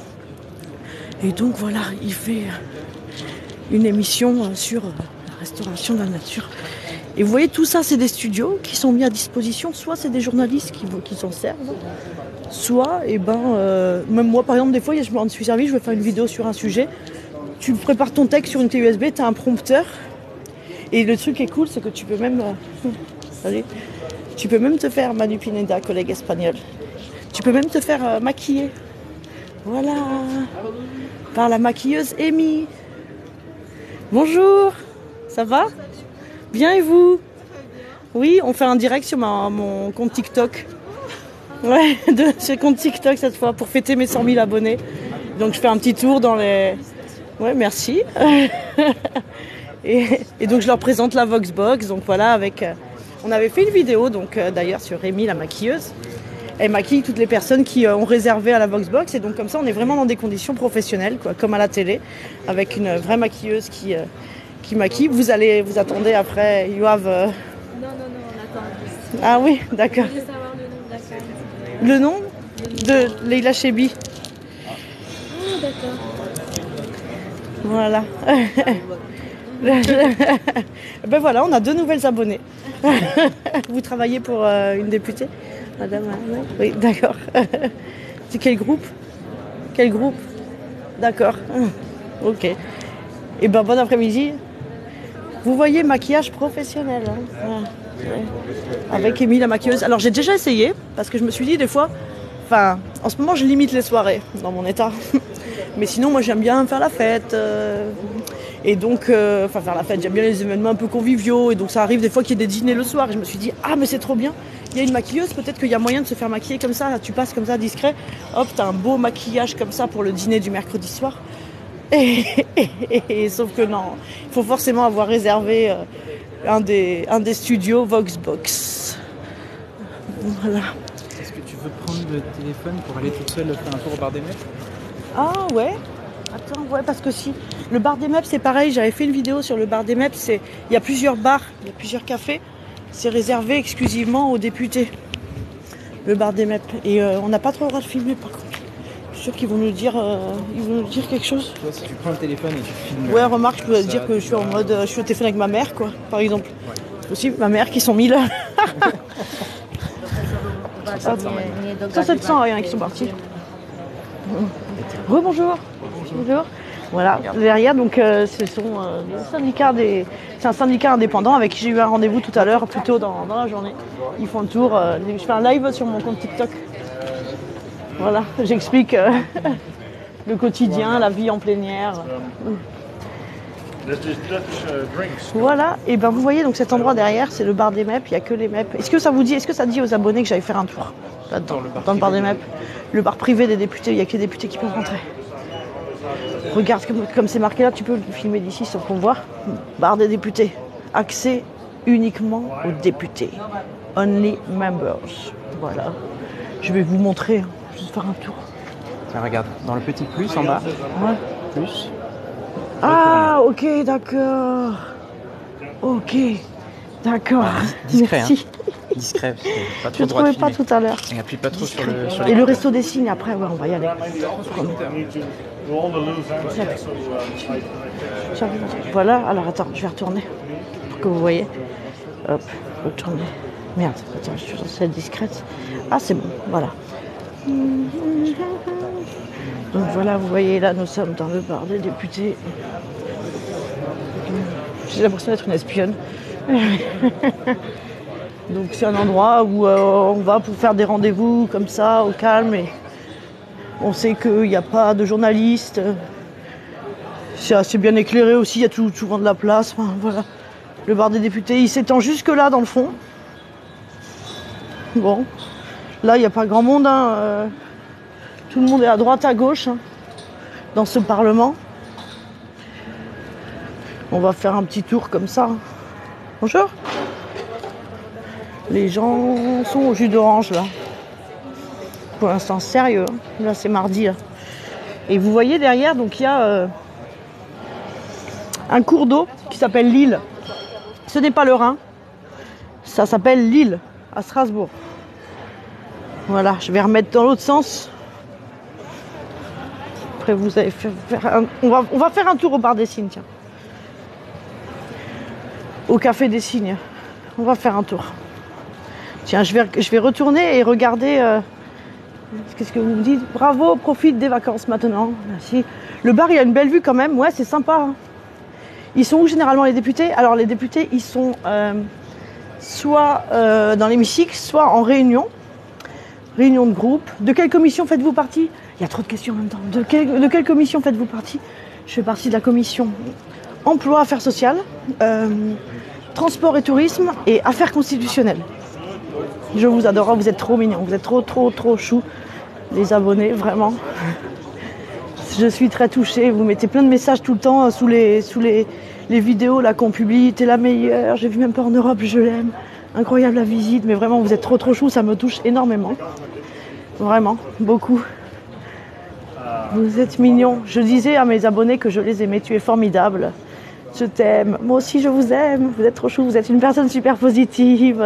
Et donc voilà, il fait euh, une émission euh, sur euh, la restauration de la nature. Et vous voyez, tout ça, c'est des studios qui sont mis à disposition. Soit c'est des journalistes qui, qui s'en servent, soit, et eh ben, euh, même moi, par exemple, des fois, je m'en suis servi, je vais faire une vidéo sur un sujet. Tu prépares ton texte sur une clé U S B, tu as un prompteur. Et le truc qui est cool, c'est que tu peux même... Euh, allez, tu peux même te faire, Manu Pineda, collègue espagnol, tu peux même te faire euh, maquiller. Voilà. Par la maquilleuse Amy. Bonjour. Ça va? Bien et vous? Oui, on fait un direct sur ma, mon compte TikTok. Ouais, de, sur le compte TikTok cette fois, pour fêter mes cent mille abonnés. Donc je fais un petit tour dans les... Ouais, merci. et, et donc je leur présente la Voxbox. Donc voilà, avec... Euh, on avait fait une vidéo, donc euh, d'ailleurs, sur Rémi, la maquilleuse. Elle maquille toutes les personnes qui euh, ont réservé à la Voxbox. Et donc comme ça, on est vraiment dans des conditions professionnelles, quoi, comme à la télé, avec une vraie maquilleuse qui, euh, qui maquille. Vous allez, vous attendez après, you have... Euh... Non, non, non, on attend. Ah oui, d'accord. Je voulais savoir le nom de la femme. Le nom de Leila Chebi. Ah, d'accord. Voilà. Ben voilà, on a deux nouvelles abonnées. Vous travaillez pour euh, une députée, madame? Oui, d'accord. C'est quel groupe? Quel groupe? D'accord. Ok. Et ben bon après-midi. Vous voyez, maquillage professionnel. Hein. Ouais. Avec Émilie la maquilleuse. Alors j'ai déjà essayé, parce que je me suis dit des fois, enfin, en ce moment je limite les soirées dans mon état. Mais sinon moi j'aime bien faire la fête. Euh, et donc, euh, enfin faire la fête, j'aime bien les événements un peu conviviaux. Et donc ça arrive des fois qu'il y ait des dîners le soir. Et je me suis dit, ah mais c'est trop bien, il y a une maquilleuse, peut-être qu'il y a moyen de se faire maquiller comme ça. Là, tu passes comme ça discret, hop, t'as un beau maquillage comme ça pour le dîner du mercredi soir. Et, et, et, et sauf que non, il faut forcément avoir réservé... Euh, Un des, un des studios Voxbox. Voilà. Est-ce que tu veux prendre le téléphone pour aller toute seule faire un tour au bar des Meubles? Ah ouais. Attends, ouais, parce que si. Le bar des Meubles, c'est pareil. J'avais fait une vidéo sur le bar des Meubles. C'est... Il y a plusieurs bars, il y a plusieurs cafés. C'est réservé exclusivement aux députés. Le bar des Meubles. Et euh, on n'a pas trop le droit de filmer par contre. Je suis sûr qu'ils vont nous dire, euh, ils vont nous dire quelque chose. Toi, si tu prends le téléphone et tu filmes. Ouais, remarque, je peux ça, dire que je suis en mode, je suis au téléphone avec ma mère, quoi, par exemple. Ouais. C'est aussi ma mère qui sont mille. Ça, sept cents, rien, qui sont partis. Rebonjour. Bonjour. Voilà, derrière, donc, euh, ce sont euh, des syndicats des... C'est un syndicat indépendant avec qui j'ai eu un rendez-vous tout à l'heure, plus tôt dans, dans la journée. Ils font le tour. Euh, je fais un live sur mon compte TikTok. Voilà, j'explique euh, le quotidien, la vie en plénière. Voilà, et ben vous voyez donc cet endroit derrière, c'est le bar des M E P, il n'y a que les M E P. Est-ce que ça vous dit, est-ce que ça dit aux abonnés que j'allais faire un tour là-dedans, dans le bar, dans le bar des M E P? Le bar privé des députés, il n'y a que les députés qui peuvent rentrer. Regarde comme, comme c'est marqué là, tu peux le filmer d'ici sans qu'on voit. Bar des députés, accès uniquement aux députés. Only members. Voilà. Je vais vous montrer, hein. Je vais faire un tour. Tiens, regarde, dans le petit plus en bas, Ouais. plus. Ah, ok, d'accord. Ok, d'accord. Discret, Merci. hein. Discret, parce que pas trop Je ne droit de trouvais pas filmer. tout à l'heure. Et appuie pas trop sur le sur Et les le côtés. resto des signes après, ouais, on va y aller. Voilà, alors attends, je vais retourner pour que vous voyez. Hop, retourner. Merde, attends, je suis censée être discrète. Ah, c'est bon, voilà. Donc voilà, vous voyez, là, nous sommes dans le bar des députés. J'ai l'impression d'être une espionne. Donc c'est un endroit où euh, on va pour faire des rendez-vous comme ça, au calme. Et on sait qu'il n'y a pas de journalistes. C'est assez bien éclairé aussi, il y a tout, souvent de la place. Enfin, voilà. Le bar des députés, il s'étend jusque là dans le fond. Bon, là il n'y a pas grand monde. Hein. Euh, tout le monde est à droite, à gauche hein, dans ce parlement. On va faire un petit tour comme ça. Bonjour. Les gens sont au jus d'orange là. Pour l'instant, sérieux. Hein. Là, c'est mardi. Là. Et vous voyez derrière, donc il y a euh, un cours d'eau qui s'appelle l'Île. Ce n'est pas le Rhin. Ça s'appelle l'Île à Strasbourg. Voilà, je vais remettre dans l'autre sens. Après, vous allez faire, faire un, on, va, on va faire un tour au bar des Cygnes, tiens. Au café des Cygnes. On va faire un tour. Tiens, je vais, je vais retourner et regarder. Euh, Qu'est-ce que vous me dites? Bravo, profite des vacances maintenant. Merci. Le bar, il a une belle vue quand même. Ouais, c'est sympa. Hein. Ils sont où généralement les députés? Alors, les députés, ils sont euh, soit euh, dans l'hémicycle, soit en réunion. Réunion de groupe. De quelle commission faites-vous partie? Il y a trop de questions en même temps. De, quel, de quelle commission faites-vous partie? Je fais partie de la commission emploi, affaires sociales, euh, transport et tourisme et affaires constitutionnelles. Je vous adore, vous êtes trop mignons, vous êtes trop, trop, trop chou, les abonnés, vraiment. Je suis très touchée, vous mettez plein de messages tout le temps sous les, sous les, les vidéos là qu'on publie. T'es la meilleure, j'ai vu même pas en Europe, je l'aime. Incroyable la visite, mais vraiment, vous êtes trop, trop chou, ça me touche énormément. Vraiment, beaucoup. Vous êtes mignons. Je disais à mes abonnés que je les aimais, tu es formidable. Je t'aime, moi aussi je vous aime, vous êtes trop chou, vous êtes une personne super positive.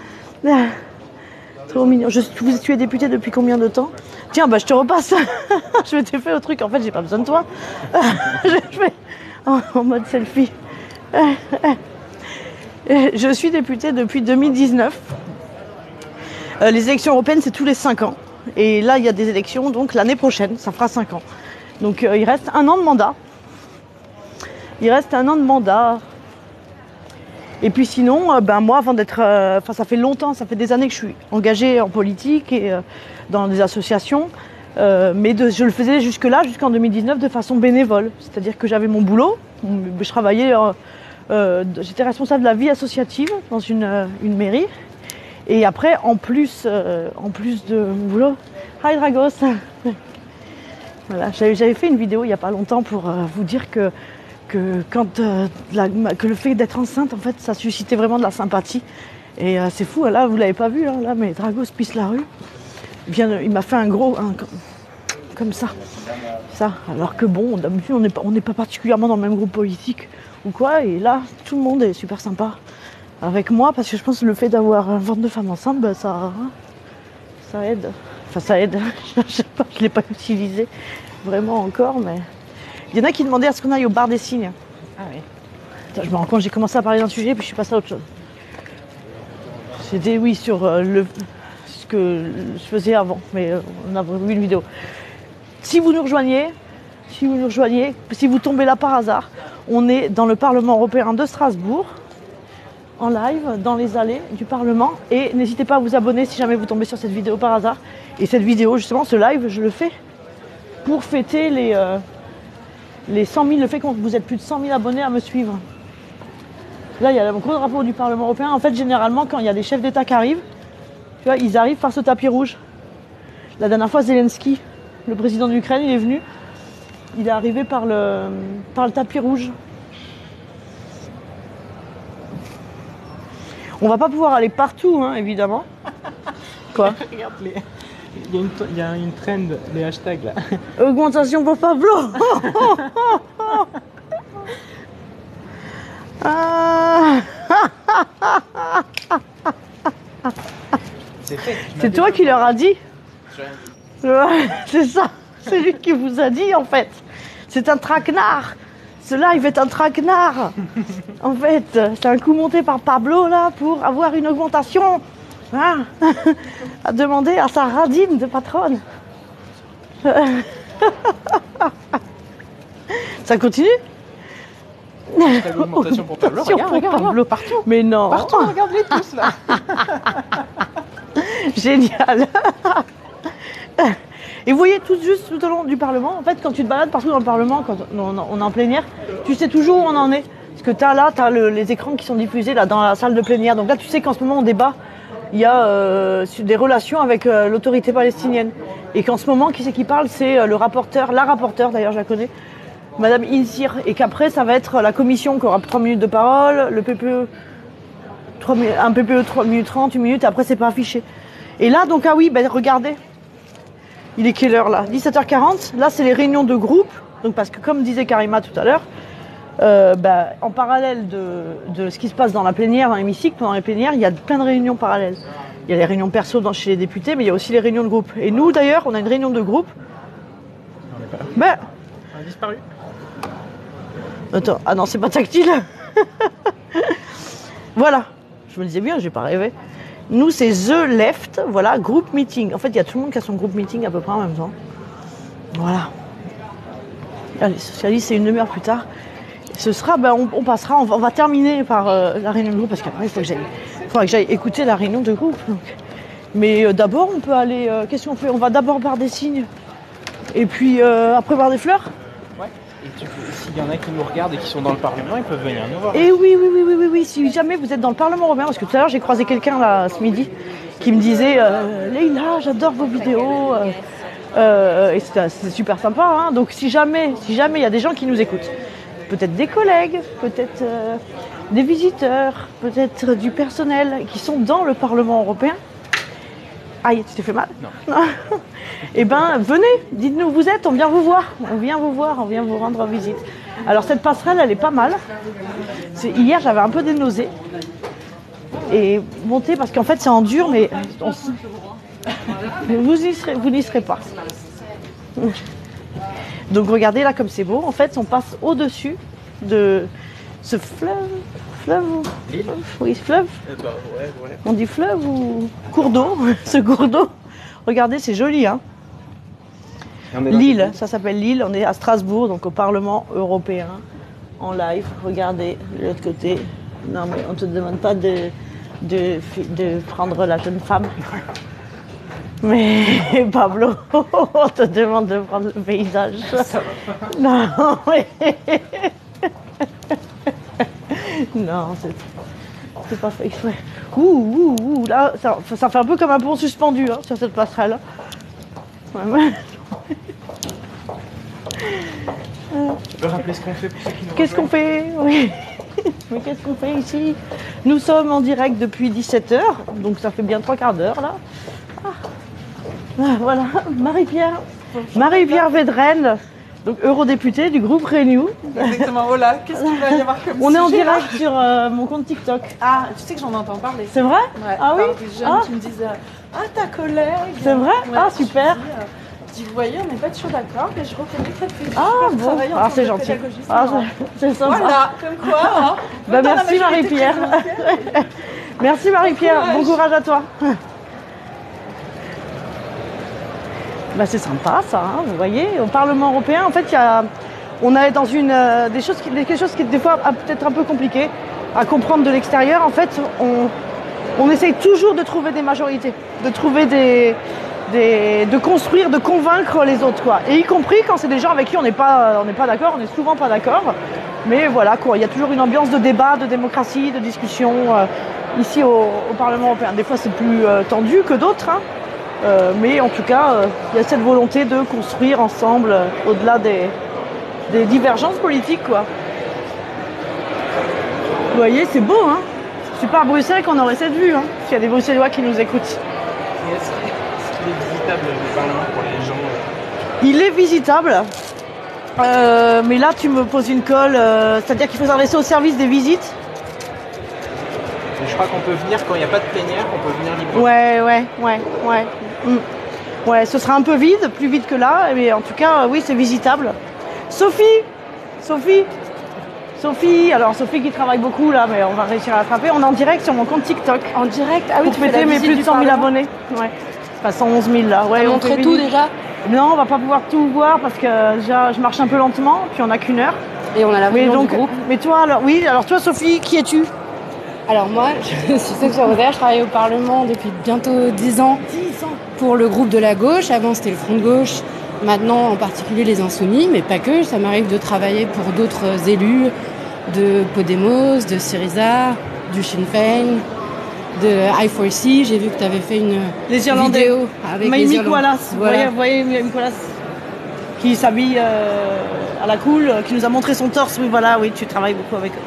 Trop mignon. Je, vous, tu es député depuis combien de temps? Tiens, bah je te repasse. Je t'ai fait au truc, en fait j'ai pas besoin de toi. Je fais en, en mode selfie. Je suis députée depuis deux mille dix-neuf. Euh, les élections européennes c'est tous les cinq ans. Et là il y a des élections donc l'année prochaine, ça fera cinq ans. Donc euh, il reste un an de mandat. Il reste un an de mandat. Et puis sinon, euh, ben moi, avant d'être, euh, enfin ça fait longtemps, ça fait des années que je suis engagée en politique et euh, dans des associations, euh, mais de, je le faisais jusque-là, jusqu'en deux mille dix-neuf, de façon bénévole. C'est-à-dire que j'avais mon boulot, je travaillais, euh, euh, j'étais responsable de la vie associative dans une, euh, une mairie. Et après, en plus, euh, en plus de mon boulot, hi Dragos. Voilà, j'avais, j'avais fait une vidéo il n'y a pas longtemps pour euh, vous dire que que quand euh, la, que le fait d'être enceinte, en fait, ça suscitait vraiment de la sympathie. Et euh, c'est fou, là, vous l'avez pas vu, hein, là, mais Dragos pisse la rue. Bien, il m'a fait un gros, un, comme ça, ça. Alors que bon, d'habitude, on n'est pas, on n'est pas particulièrement dans le même groupe politique ou quoi. Et là, tout le monde est super sympa avec moi parce que je pense que le fait d'avoir un ventre de femme enceinte, ben, ça, ça aide. Enfin, ça aide. Je sais pas, je l'ai pas utilisé vraiment encore, mais. Il y en a qui demandaient à ce qu'on aille au bar des Cygnes. Ah oui. Attends, je me rends compte, j'ai commencé à parler d'un sujet puis je suis passée à autre chose. C'était oui sur euh, le, ce que je faisais avant, mais euh, on a vu une vidéo. Si vous nous rejoignez, si vous nous rejoignez, si vous tombez là par hasard, on est dans le Parlement européen de Strasbourg, en live, dans les allées du Parlement. Et n'hésitez pas à vous abonner si jamais vous tombez sur cette vidéo par hasard. Et cette vidéo, justement, ce live, je le fais pour fêter les... Euh, les cent mille, le fait que vous êtes plus de cent mille abonnés à me suivre. Là, il y a le gros drapeau du Parlement européen. En fait, généralement, quand il y a des chefs d'État qui arrivent, tu vois, ils arrivent par ce tapis rouge. La dernière fois, Zelensky, le président de l'Ukraine, il est venu. Il est arrivé par le, par le tapis rouge. On va pas pouvoir aller partout, hein, évidemment. Quoi? Regarde, les... il, y a une, il y a une trend, les hashtags là. Augmentation pour Pablo. Ah. C'est fait. C'est toi qui leur as dit? Ouais, c'est ça. C'est lui qui vous a dit en fait. C'est un traquenard. Ce live est un traquenard. En fait, c'est un coup monté par Pablo là pour avoir une augmentation. Hein, à demander à sa radine de patronne. Ça continue? L'augmentation pour Pablo. Augmentation Regarde, pour regarde, Pablo. regarde, partout. Mais non. Partout, regarde-les tous là. Génial. Et vous voyez tout juste tout au long du Parlement, en fait, quand tu te balades partout dans le Parlement, quand on, on est en plénière, tu sais toujours où on en est. Parce que tu as là, tu as le, les écrans qui sont diffusés là, dans la salle de plénière. Donc là, tu sais qu'en ce moment, on débat. Il y a euh, des relations avec euh, l'autorité palestinienne. Et qu'en ce moment, qui c'est qui parle? C'est euh, le rapporteur, la rapporteure d'ailleurs, je la connais, Madame Insir. Et qu'après, ça va être la commission qui aura trois minutes de parole, le P P E, trois, un P P E trois minutes trente, une minute, et après, c'est pas affiché. Et là, donc, ah oui, ben regardez. Il est quelle heure là? dix-sept heures quarante. Là, c'est les réunions de groupe. Donc, parce que comme disait Karima tout à l'heure, euh, bah, en parallèle de, de ce qui se passe dans la plénière, dans l'hémicycle, pendant les plénières, il y a plein de réunions parallèles. Il y a les réunions perso dans, chez les députés, mais il y a aussi les réunions de groupe. Et nous, d'ailleurs, on a une réunion de groupe. On est pas là. Ben, On a disparu. attends, ah non, c'est pas tactile. Voilà. Je me disais bien, j'ai pas rêvé. Nous, c'est The Left, voilà, groupe meeting. En fait, il y a tout le monde qui a son groupe meeting à peu près en même temps. Voilà. Allez, socialiste, c'est une demi-heure plus tard. Ce sera, ben, on, on passera, on va, on va terminer par euh, la réunion de groupe parce qu'après, il faut que j'aille, faudra que j'aille écouter la réunion de groupe. Donc. Mais euh, d'abord, on peut aller. Euh, qu'est-ce qu'on fait? On va d'abord par des signes et puis euh, après par des fleurs. Ouais. Et tu peux- s'il y en a qui nous regardent et qui sont dans le Parlement, ils peuvent venir nous voir. Et oui, oui, oui, oui, oui, oui. Si jamais vous êtes dans le Parlement européen, parce que tout à l'heure, j'ai croisé quelqu'un là ce midi qui me disait euh, Leïla, j'adore vos vidéos. Euh, euh, et c'était c'était super sympa. Hein. Donc si jamais, si jamais il y a des gens qui nous écoutent. Peut-être des collègues, peut-être euh, des visiteurs, peut-être du personnel qui sont dans le Parlement européen. Aïe, tu t'es fait mal? Non. Eh bien, venez, dites-nous où vous êtes, on vient vous voir. On vient vous voir, on vient vous rendre visite. Alors cette passerelle, elle est pas mal. C'est- Hier, j'avais un peu des nausées. Et monter, parce qu'en fait, c'est en dur, mais on s- vous n'y serez, vous n'y serez pas. Donc regardez là comme c'est beau, en fait on passe au-dessus de ce fleuve, fleuve ou... L'île. Oui, fleuve, Eh ben, ouais, ouais. on dit fleuve ou cours d'eau, ce cours d'eau. Regardez, c'est joli hein. Et on est dans Lille, ça s'appelle Lille, on est à Strasbourg, donc au Parlement européen, en live. Regardez de l'autre côté. Non mais on ne te demande pas de, de, de prendre la jeune femme. Mais Pablo, on te demande de prendre le paysage. Non, mais... Non, c'est c'est pas fait exprès. Ouh, ouh, ouh, là, ça, ça fait un peu comme un pont suspendu hein, sur cette passerelle. Ouais, ouais. Tu peux rappeler ce qu'on fait pour ceux qui nous Qu'est-ce qu'on rejoignent? fait? Oui. Mais qu'est-ce qu'on fait ici? Nous sommes en direct depuis dix-sept heures, donc ça fait bien trois quarts d'heure là. Ah. Ah, voilà, Marie-Pierre. Marie-Pierre Védrenne, donc eurodéputée du groupe Renew. Exactement, oh là, qu'est-ce qu'il va y avoir comme On est en sujet, là direct sur euh, mon compte TikTok. Ah, tu sais que j'en entends parler. C'est vrai? Ouais, Ah oui? par des jeunes Ah. qui me disent euh, ah ta collègue. C'est vrai? Ouais, Ah, je super. dis, euh, Je dis vous voyez, on n'est pas toujours d'accord, mais je reconnais que ça te fait Ah super bon, travail en ah termes c'est de gentil. pédagogie, c'est Ah, marrant. c'est- c'est sympa. Voilà, comme quoi. Hein, Bah, dans la merci majorité Marie-Pierre. présidentielle. Merci Marie-Pierre, Bon bon courage. courage à toi. Bah, c'est sympa ça, hein, vous voyez. Au Parlement européen, en fait, il y a, on est dans une, euh, des choses qui, quelque chose qui est des fois ah, peut-être un peu compliqué à comprendre de l'extérieur. En fait, on, on essaye toujours de trouver des majorités, de trouver des, des, de construire, de convaincre les autres, quoi. Et y compris quand c'est des gens avec qui on n'est pas, on n'est pas d'accord, on est souvent pas d'accord. Mais voilà, quoi, il y a toujours une ambiance de débat, de démocratie, de discussion euh, ici au, au Parlement européen. Des fois, c'est plus euh, tendu que d'autres, hein. euh, mais en tout cas, euh, il y a cette volonté de construire ensemble, euh, au-delà des, des divergences politiques, quoi. Vous voyez, c'est beau, hein. Je suis pas à Bruxelles qu'on aurait cette vue, hein, s'il y a des Bruxellois qui nous écoutent. Et est-ce qu'il est visitable le Parlement pour les gens euh... Il est visitable, euh, mais là tu me poses une colle, euh, c'est-à-dire qu'il faut s'adresser au service des visites. Je crois qu'on peut venir quand il n'y a pas de plénière, on peut venir librement. Ouais, ouais, ouais, ouais. Mm. Ouais, ce sera un peu vide, plus vide que là, mais en tout cas, euh, oui, c'est visitable. Sophie, Sophie, Sophie, alors Sophie qui travaille beaucoup là, mais on va réussir à l'attraper. On est en direct sur mon compte TikTok. En direct? Ah oui, pour tu fais fêter la mes visite plus de du cent mille Parlement. abonnés. Ouais. Enfin cent onze mille là. Ouais, T'as on montré fait tout visite. déjà? Non, on va pas pouvoir tout voir parce que déjà je marche un peu lentement, puis on a qu'une heure. Et on a la Mais réunion donc, du groupe. mais toi alors, oui, alors toi Sophie, qui es-tu? Alors moi, je suis Sophie Rosaire, je travaille au Parlement depuis bientôt dix ans pour le groupe de la gauche. Avant c'était le Front de gauche, maintenant en particulier les Insoumis, mais pas que. Ça m'arrive de travailler pour d'autres élus, de Podemos, de Syriza, du Sinn Féin, de I four C. J'ai vu que tu avais fait une Les Irlandais. vidéo avec les Mick Irlandais. Wallace, Voilà. vous voyez, vous voyez Mick Wallace qui s'habille euh, à la cool, euh, qui nous a montré son torse. Oui, voilà, oui, tu travailles beaucoup avec eux.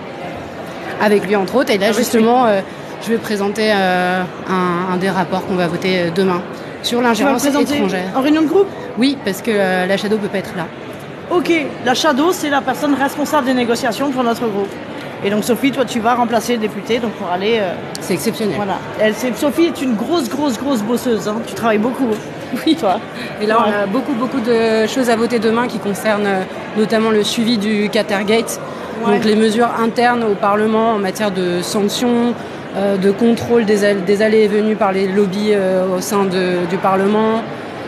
Avec lui entre autres. Et là Avec justement, euh, je vais présenter euh, un, un des rapports qu'on va voter euh, demain sur Tu vas me l'ingérence présenter étrangère. en réunion de groupe? Oui, parce que euh, la Shadow peut pas être là. Ok, la Shadow, c'est la personne responsable des négociations pour notre groupe. Et donc Sophie, toi tu vas remplacer le député, donc pour aller... euh, C'est exceptionnel. voilà. Elle, c'est- Sophie est une grosse, grosse, grosse bosseuse, hein. Tu travailles beaucoup. Oui, toi. Et là, on a beaucoup, beaucoup de choses à voter demain qui concernent euh, notamment le suivi du Qatargate, Ouais. donc les mesures internes au Parlement en matière de sanctions, euh, de contrôle des, all- des allées et venues par les lobbies euh, au sein de- du Parlement,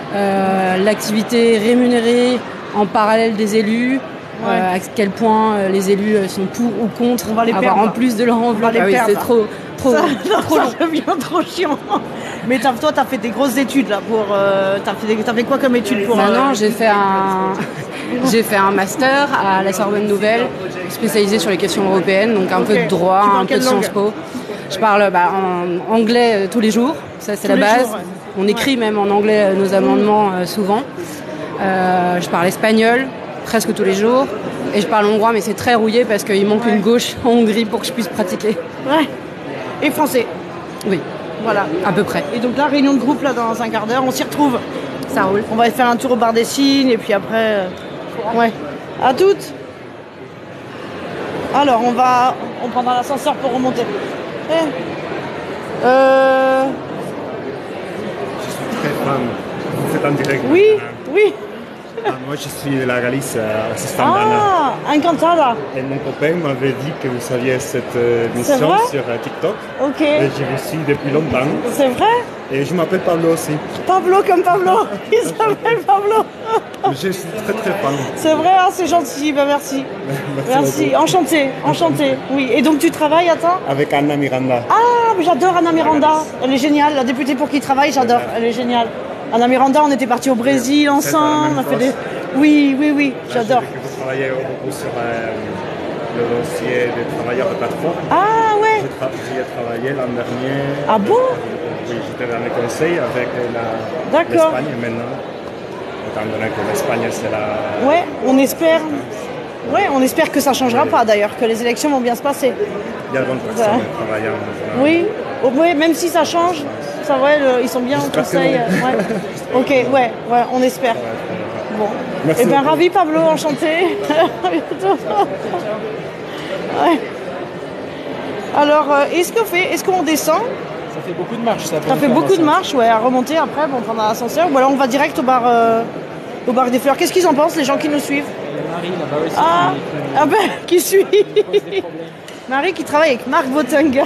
euh, l'activité rémunérée en parallèle des élus, Ouais. euh, à quel point euh, les élus euh, sont pour ou contre On va les avoir perdre. en plus de leur enveloppe. les Ah oui, perdre. c'est trop, trop, Ça, trop ça long. devient trop chiant. Mais t'as- toi, t'as fait des grosses études là pour. Euh, t'as fait, des- t'as fait quoi comme études pour Maintenant, euh, j'ai fait un, j'ai fait un master à la Sorbonne Nouvelle, spécialisé sur les questions européennes, donc un Ok. peu de droit, Tu parles un peu quelle de Sciences Po. Je parle bah, en anglais euh, tous les jours, ça c'est Tous la les base. jours, ouais. On écrit même en anglais euh, nos amendements euh, souvent. Euh, je parle espagnol presque tous les jours. Et je parle hongrois, mais c'est très rouillé parce qu'il manque Ouais. une gauche en Hongrie pour que je puisse pratiquer. Ouais. Et français. Oui, Voilà. à peu près. Et donc là, réunion de groupe là dans un quart d'heure, on s'y retrouve. Ça roule. On va faire un tour au bar des signes et puis après. euh, Ouais. À toutes. Alors on va. On prendra l'ascenseur pour remonter. Eh. Euh. Très fan. Vous faites en direct. Oui, maintenant. oui. Ah, moi, je suis de la Galice, euh, assistant d'Anna. Ah, encantada. Et mon copain m'avait dit que vous saviez cette euh, C'est émission vrai sur euh, TikTok. Ok. Et je vous suis depuis longtemps. C'est vrai? Et je m'appelle Pablo aussi. Pablo comme Pablo. Il s'appelle Pablo. Je suis très très fan. C'est vrai, hein, c'est gentil. Ben merci. Merci. beaucoup. Enchanté, enchanté. Oui. Et donc tu travailles, attends? Avec Anna Miranda. Ah, mais j'adore Anna Miranda. Elle est géniale. La députée pour qui il travaille, j'adore. Elle est géniale. Anna Miranda, on était partis au Brésil ensemble. On a fait des. Oui, oui, oui. J'adore. J'ai vu que vous travaillez beaucoup sur euh, le dossier des travailleurs de plateforme. Ah ouais. J'ai tra- J'y ai travaillé l'an dernier. Ah bon? Oui, j'étais dans les conseils avec la- D'accord. l'Espagne et maintenant. Étant donné que l'Espagne c'est la. Ouais, on espère. Ouais, on espère que ça changera pas d'ailleurs, que les élections vont bien se passer. Il y a de bonnes personnes Ouais. travaillant. en- Oui, oh, ouais, même si ça change, ça va, le- ils sont bien au J'espère que conseil. non. euh, ouais. Ok, ouais, ouais, on espère. Bon. Merci Eh bien, beaucoup. ravi Pablo, enchanté. À bientôt. Ouais. Alors, euh, est-ce qu'on fait, est-ce qu'on descend? Ça fait beaucoup de marches, ça. pour Ça nous fait faire beaucoup de descendre. marches, ouais, à remonter après, bon, on prendra l'ascenseur, ou alors on va direct au bar, euh, au bar des fleurs. Qu'est-ce qu'ils en pensent, les gens qui nous suivent? Il y a Marie là-bas aussi. Ah, qui- ah ben, qui suit qui pose des problèmes. Marie qui travaille avec Marc Botenga.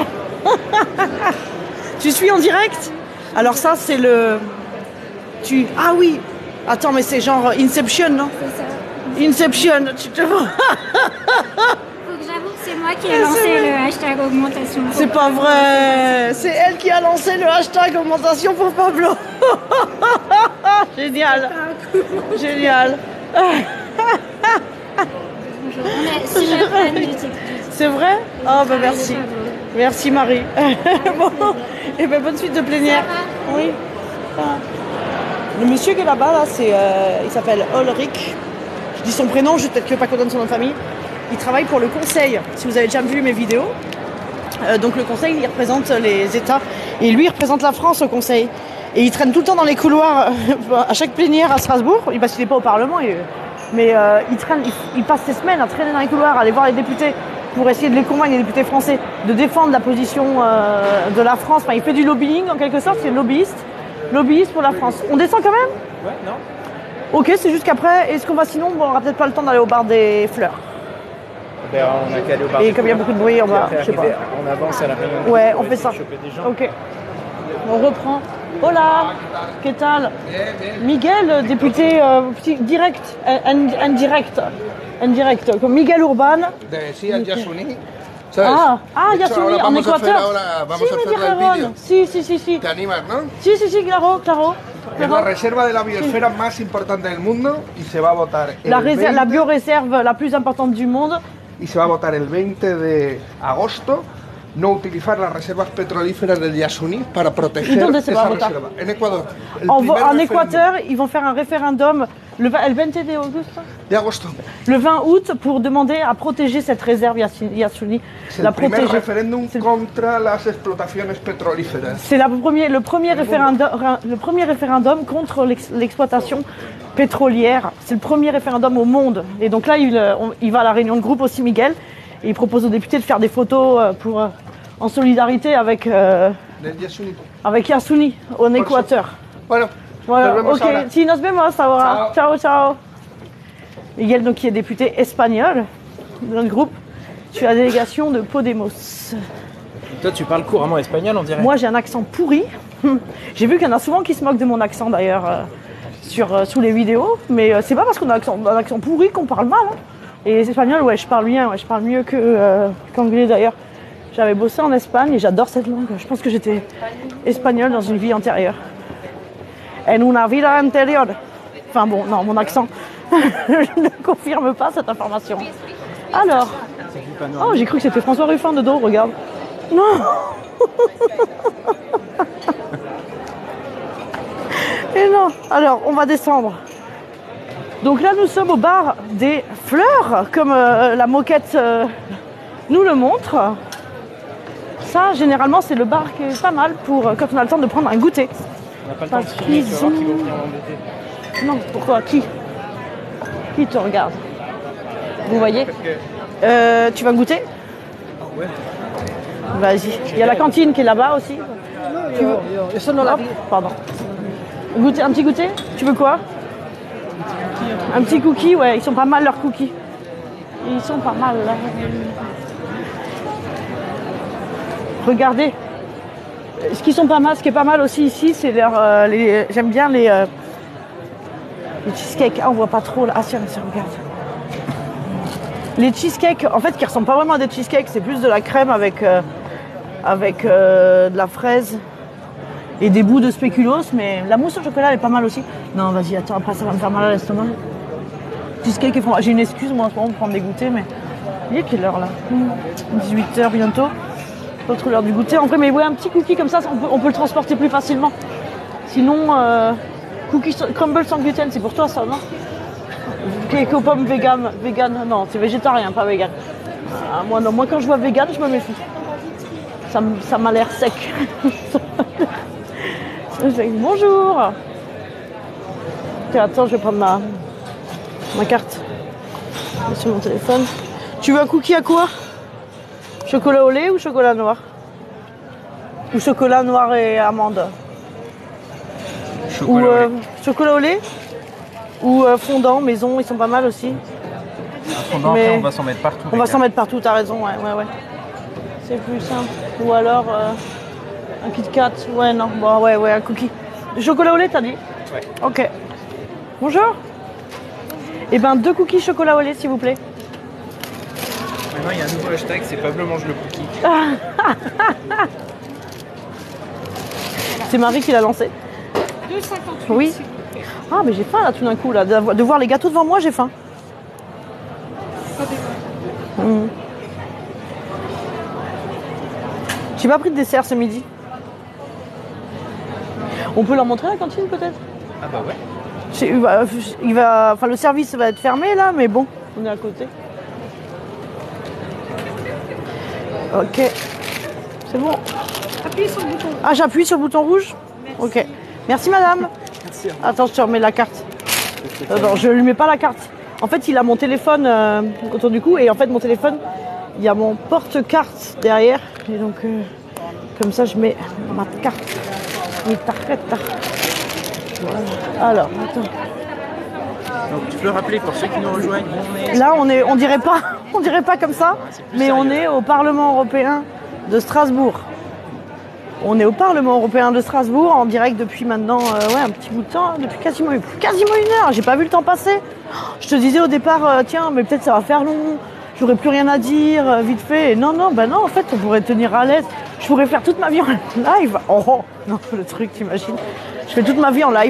Tu suis en direct? Alors ça, c'est le... Tu... Ah oui. Attends, mais c'est genre Inception, non? C'est ça. Inception, tu te vois. Faut que j'avoue que c'est moi qui ai lancé le hashtag augmentation. C'est pas vrai. C'est elle qui a lancé le hashtag augmentation pour Pablo. Génial. Génial. On est super fan du TikTok. C'est vrai? Ah bah merci. Merci Marie. Bon, et ben bonne suite de plénière. Oui. Ah. Le monsieur qui est là-bas, là, c'est, euh, il s'appelle Ulrich. Je dis son prénom, je peut-être que pas qu'on donne son nom de famille. Il travaille pour le Conseil. Si vous avez déjà vu mes vidéos, euh, donc le Conseil, il représente les États et lui, il représente la France au Conseil. Et il traîne tout le temps dans les couloirs à chaque plénière à Strasbourg. Parce qu'il n'est pas au Parlement, il, mais euh, il traîne, il, il passe ses semaines à traîner dans les couloirs, à aller voir les députés pour essayer de les convaincre, les députés français, de défendre la position euh, de la France. Enfin, il fait du lobbying en quelque sorte, c'est lobbyiste. Lobbyiste pour la France. On descend quand même? Ouais, non. Ok, c'est juste qu'après, est-ce qu'on va sinon, bon, on aura peut-être pas le temps d'aller au bar des fleurs. Ben, on a qu'à aller au bar. Et comme il y a beaucoup de bruit, on va, je sais pas. On avance à la réunion. Ouais, on fait ça. Choper des gens. Ok. On reprend. Hola, que tal? Miguel, député euh, petit- direct, en, en direct, en direct, comme Miguel Urban. De, sí, al Yasuni. ¿Sabes? Ah, ah, De hecho, Yasuni, ahora en vamos a hacer Équateur. ahora- vamos Si, a me hacer el dijeron. vídeo. Si, si, si, si. ¿Te animas, no? Si, si, si, claro, claro. Es la reserva de la biosfera más importante del mundo y se va a votar el La, réserve- la veinte bioréserve la plus importante du monde. y se va a votar el veinte de agosto no utilizar las reservas petrolíferas del Yasuni para proteger ¿Y dónde se va a esa votar? reserva. En Ecuador. El En, primer en referéndum Équateur, ils vont faire un référendum le vingt, le vingt de août, de agosto. le vingt août pour demander à protéger cette réserve Yasu- Yasuni. Es La el primer protéger. referéndum C'est- contra las explotaciones petrolíferas. C'est la premier, le, premier référendum, le premier référendum contre l'ex- l'exploitation pétrolière. C'est le premier référendum au monde. Et donc là, il, euh, on- il va à la réunion de groupe aussi, Miguel, et il propose aux députés de faire des photos euh, pour, euh, en solidarité avec, euh, Del Yasuni. avec Yasuni, en Équateur. Bueno, Voilà, nos vemos ok. ahora. Si nos vemos ahora. Ciao, ciao. Miguel, donc, qui est député espagnol de notre groupe. Je suis à la délégation de Podemos. Toi, tu parles couramment espagnol, on dirait. Moi, j'ai un accent pourri. J'ai vu qu'il y en a souvent qui se moquent de mon accent, d'ailleurs, euh, sur, euh, sous les vidéos. Mais euh, c'est pas parce qu'on a un accent, un accent pourri qu'on parle mal. Hein. Et les espagnols, ouais, je parle bien. Ouais, je parle mieux que, euh, qu'anglais, d'ailleurs. J'avais bossé en Espagne et j'adore cette langue. Je pense que j'étais espagnole dans une vie antérieure. En una vida anterior. Enfin bon, non, mon accent. Je ne confirme pas cette information. Alors. Oh, j'ai cru que c'était François Ruffin de dos, regarde. Non. Et non. Alors, on va descendre. Donc là, nous sommes au bar des fleurs, comme euh, la moquette euh, nous le montre. Ça, généralement, c'est le bar qui est pas mal pour euh, quand on a le temps de prendre un goûter. On n'a pas le temps de Parce filmer, tu vas voir qu'ils qu'ils vont ont- venir m'embêter. Non, pourquoi? Qui? Qui te regarde? Vous voyez? Parce que... Euh, tu vas goûter? Ouais. Vas-y. Il y a la cantine qui est là-bas aussi. Tu veux... Hop, pardon. Goûter, un petit goûter? Tu veux quoi? Un petit cookie, ouais. Ils sont pas mal leurs cookies. Ils sont pas mal là. Regardez. Ce qui sont pas mal, ce qui est pas mal aussi ici, c'est leur, euh, les. J'aime bien les. Euh, les cheesecakes. Ah, on voit pas trop là. Ah, tiens, tiens, regarde. Les cheesecakes, en fait, qui ressemblent pas vraiment à des cheesecakes, c'est plus de la crème avec, euh, avec euh, de la fraise et des bouts de spéculoos, mais la mousse au chocolat elle est pas mal aussi. Non, vas-y, attends, après ça va me faire mal à l'estomac. Cheesecake et fromage. J'ai une excuse, moi, en ce moment, pour prendre des goûters, mais il est quelle heure là? dix-huit heures bientôt. Pas trop l'heure du goûter. En vrai, mais ouais, un petit cookie comme ça, on peut, on peut le transporter plus facilement. Sinon, euh, cookie so- crumble sans gluten, c'est pour toi ça, non? Cake aux pommes vegan, vegan, non, c'est végétarien, pas vegan. Ah, moi, non, moi quand je vois vegan, je me méfie. Ça, m- ça m'a l'air sec. Je fais, bonjour. Ok, attends, je vais prendre ma, ma carte sur mon téléphone. Tu veux un cookie à quoi? Chocolat au lait ou chocolat noir? Ou chocolat noir et amande? Chocolat Ou au euh, lait. chocolat au lait? Ou euh, fondant, maison, ils sont pas mal aussi. Fondant, mais- après, on va s'en mettre partout. On les va gars. s'en mettre partout, t'as raison, ouais, ouais, ouais. C'est plus simple. Ou alors euh, un Kit Kat, ouais, non, bon, ouais, ouais, un cookie. Du chocolat au lait, t'as dit? Ouais. Ok. Bonjour. Eh ben, deux cookies chocolat au lait, s'il vous plaît. Maintenant, il y a un nouveau hashtag, c'est Pablo mange le cookie. C'est Marie qui l'a lancé. deux cinquante-huit. Oui. Ah, mais j'ai faim là tout d'un coup, là. De voir les gâteaux devant moi, j'ai faim. Mmh. J'ai pas pris de dessert ce midi. On peut leur montrer la cantine peut-être? Ah bah ouais. Il va, il va, enfin, le service va être fermé là, mais bon, on est à côté. Ok. C'est bon. Appuyez sur le bouton. Ah, j'appuie sur le bouton rouge? Merci. Ok. Merci madame. Merci. Attends, je te remets la carte. Attends, je lui mets pas la carte. En fait, il a mon téléphone euh, autour du cou et en fait, mon téléphone, il y a mon porte-carte derrière. Et donc, euh, comme ça, je mets ma carte. Mi tarjeta. Voilà. Alors, attends. Donc tu peux rappeler pour ceux qui nous rejoignent. On est... Là, on est, on dirait pas, on dirait pas comme ça, mais on est au Parlement européen de Strasbourg. On est au Parlement européen de Strasbourg en direct depuis maintenant, euh, ouais, un petit bout de temps, depuis quasiment, quasiment une heure. J'ai pas vu le temps passer. Je te disais au départ, euh, tiens, mais peut-être ça va faire long. J'aurais plus rien à dire, euh, vite fait. Et non, non, bah non, en fait, on pourrait tenir à l'aise. Je pourrais faire toute ma vie en live. Oh, oh non, le truc, t'imagines. Je fais toute ma vie en live.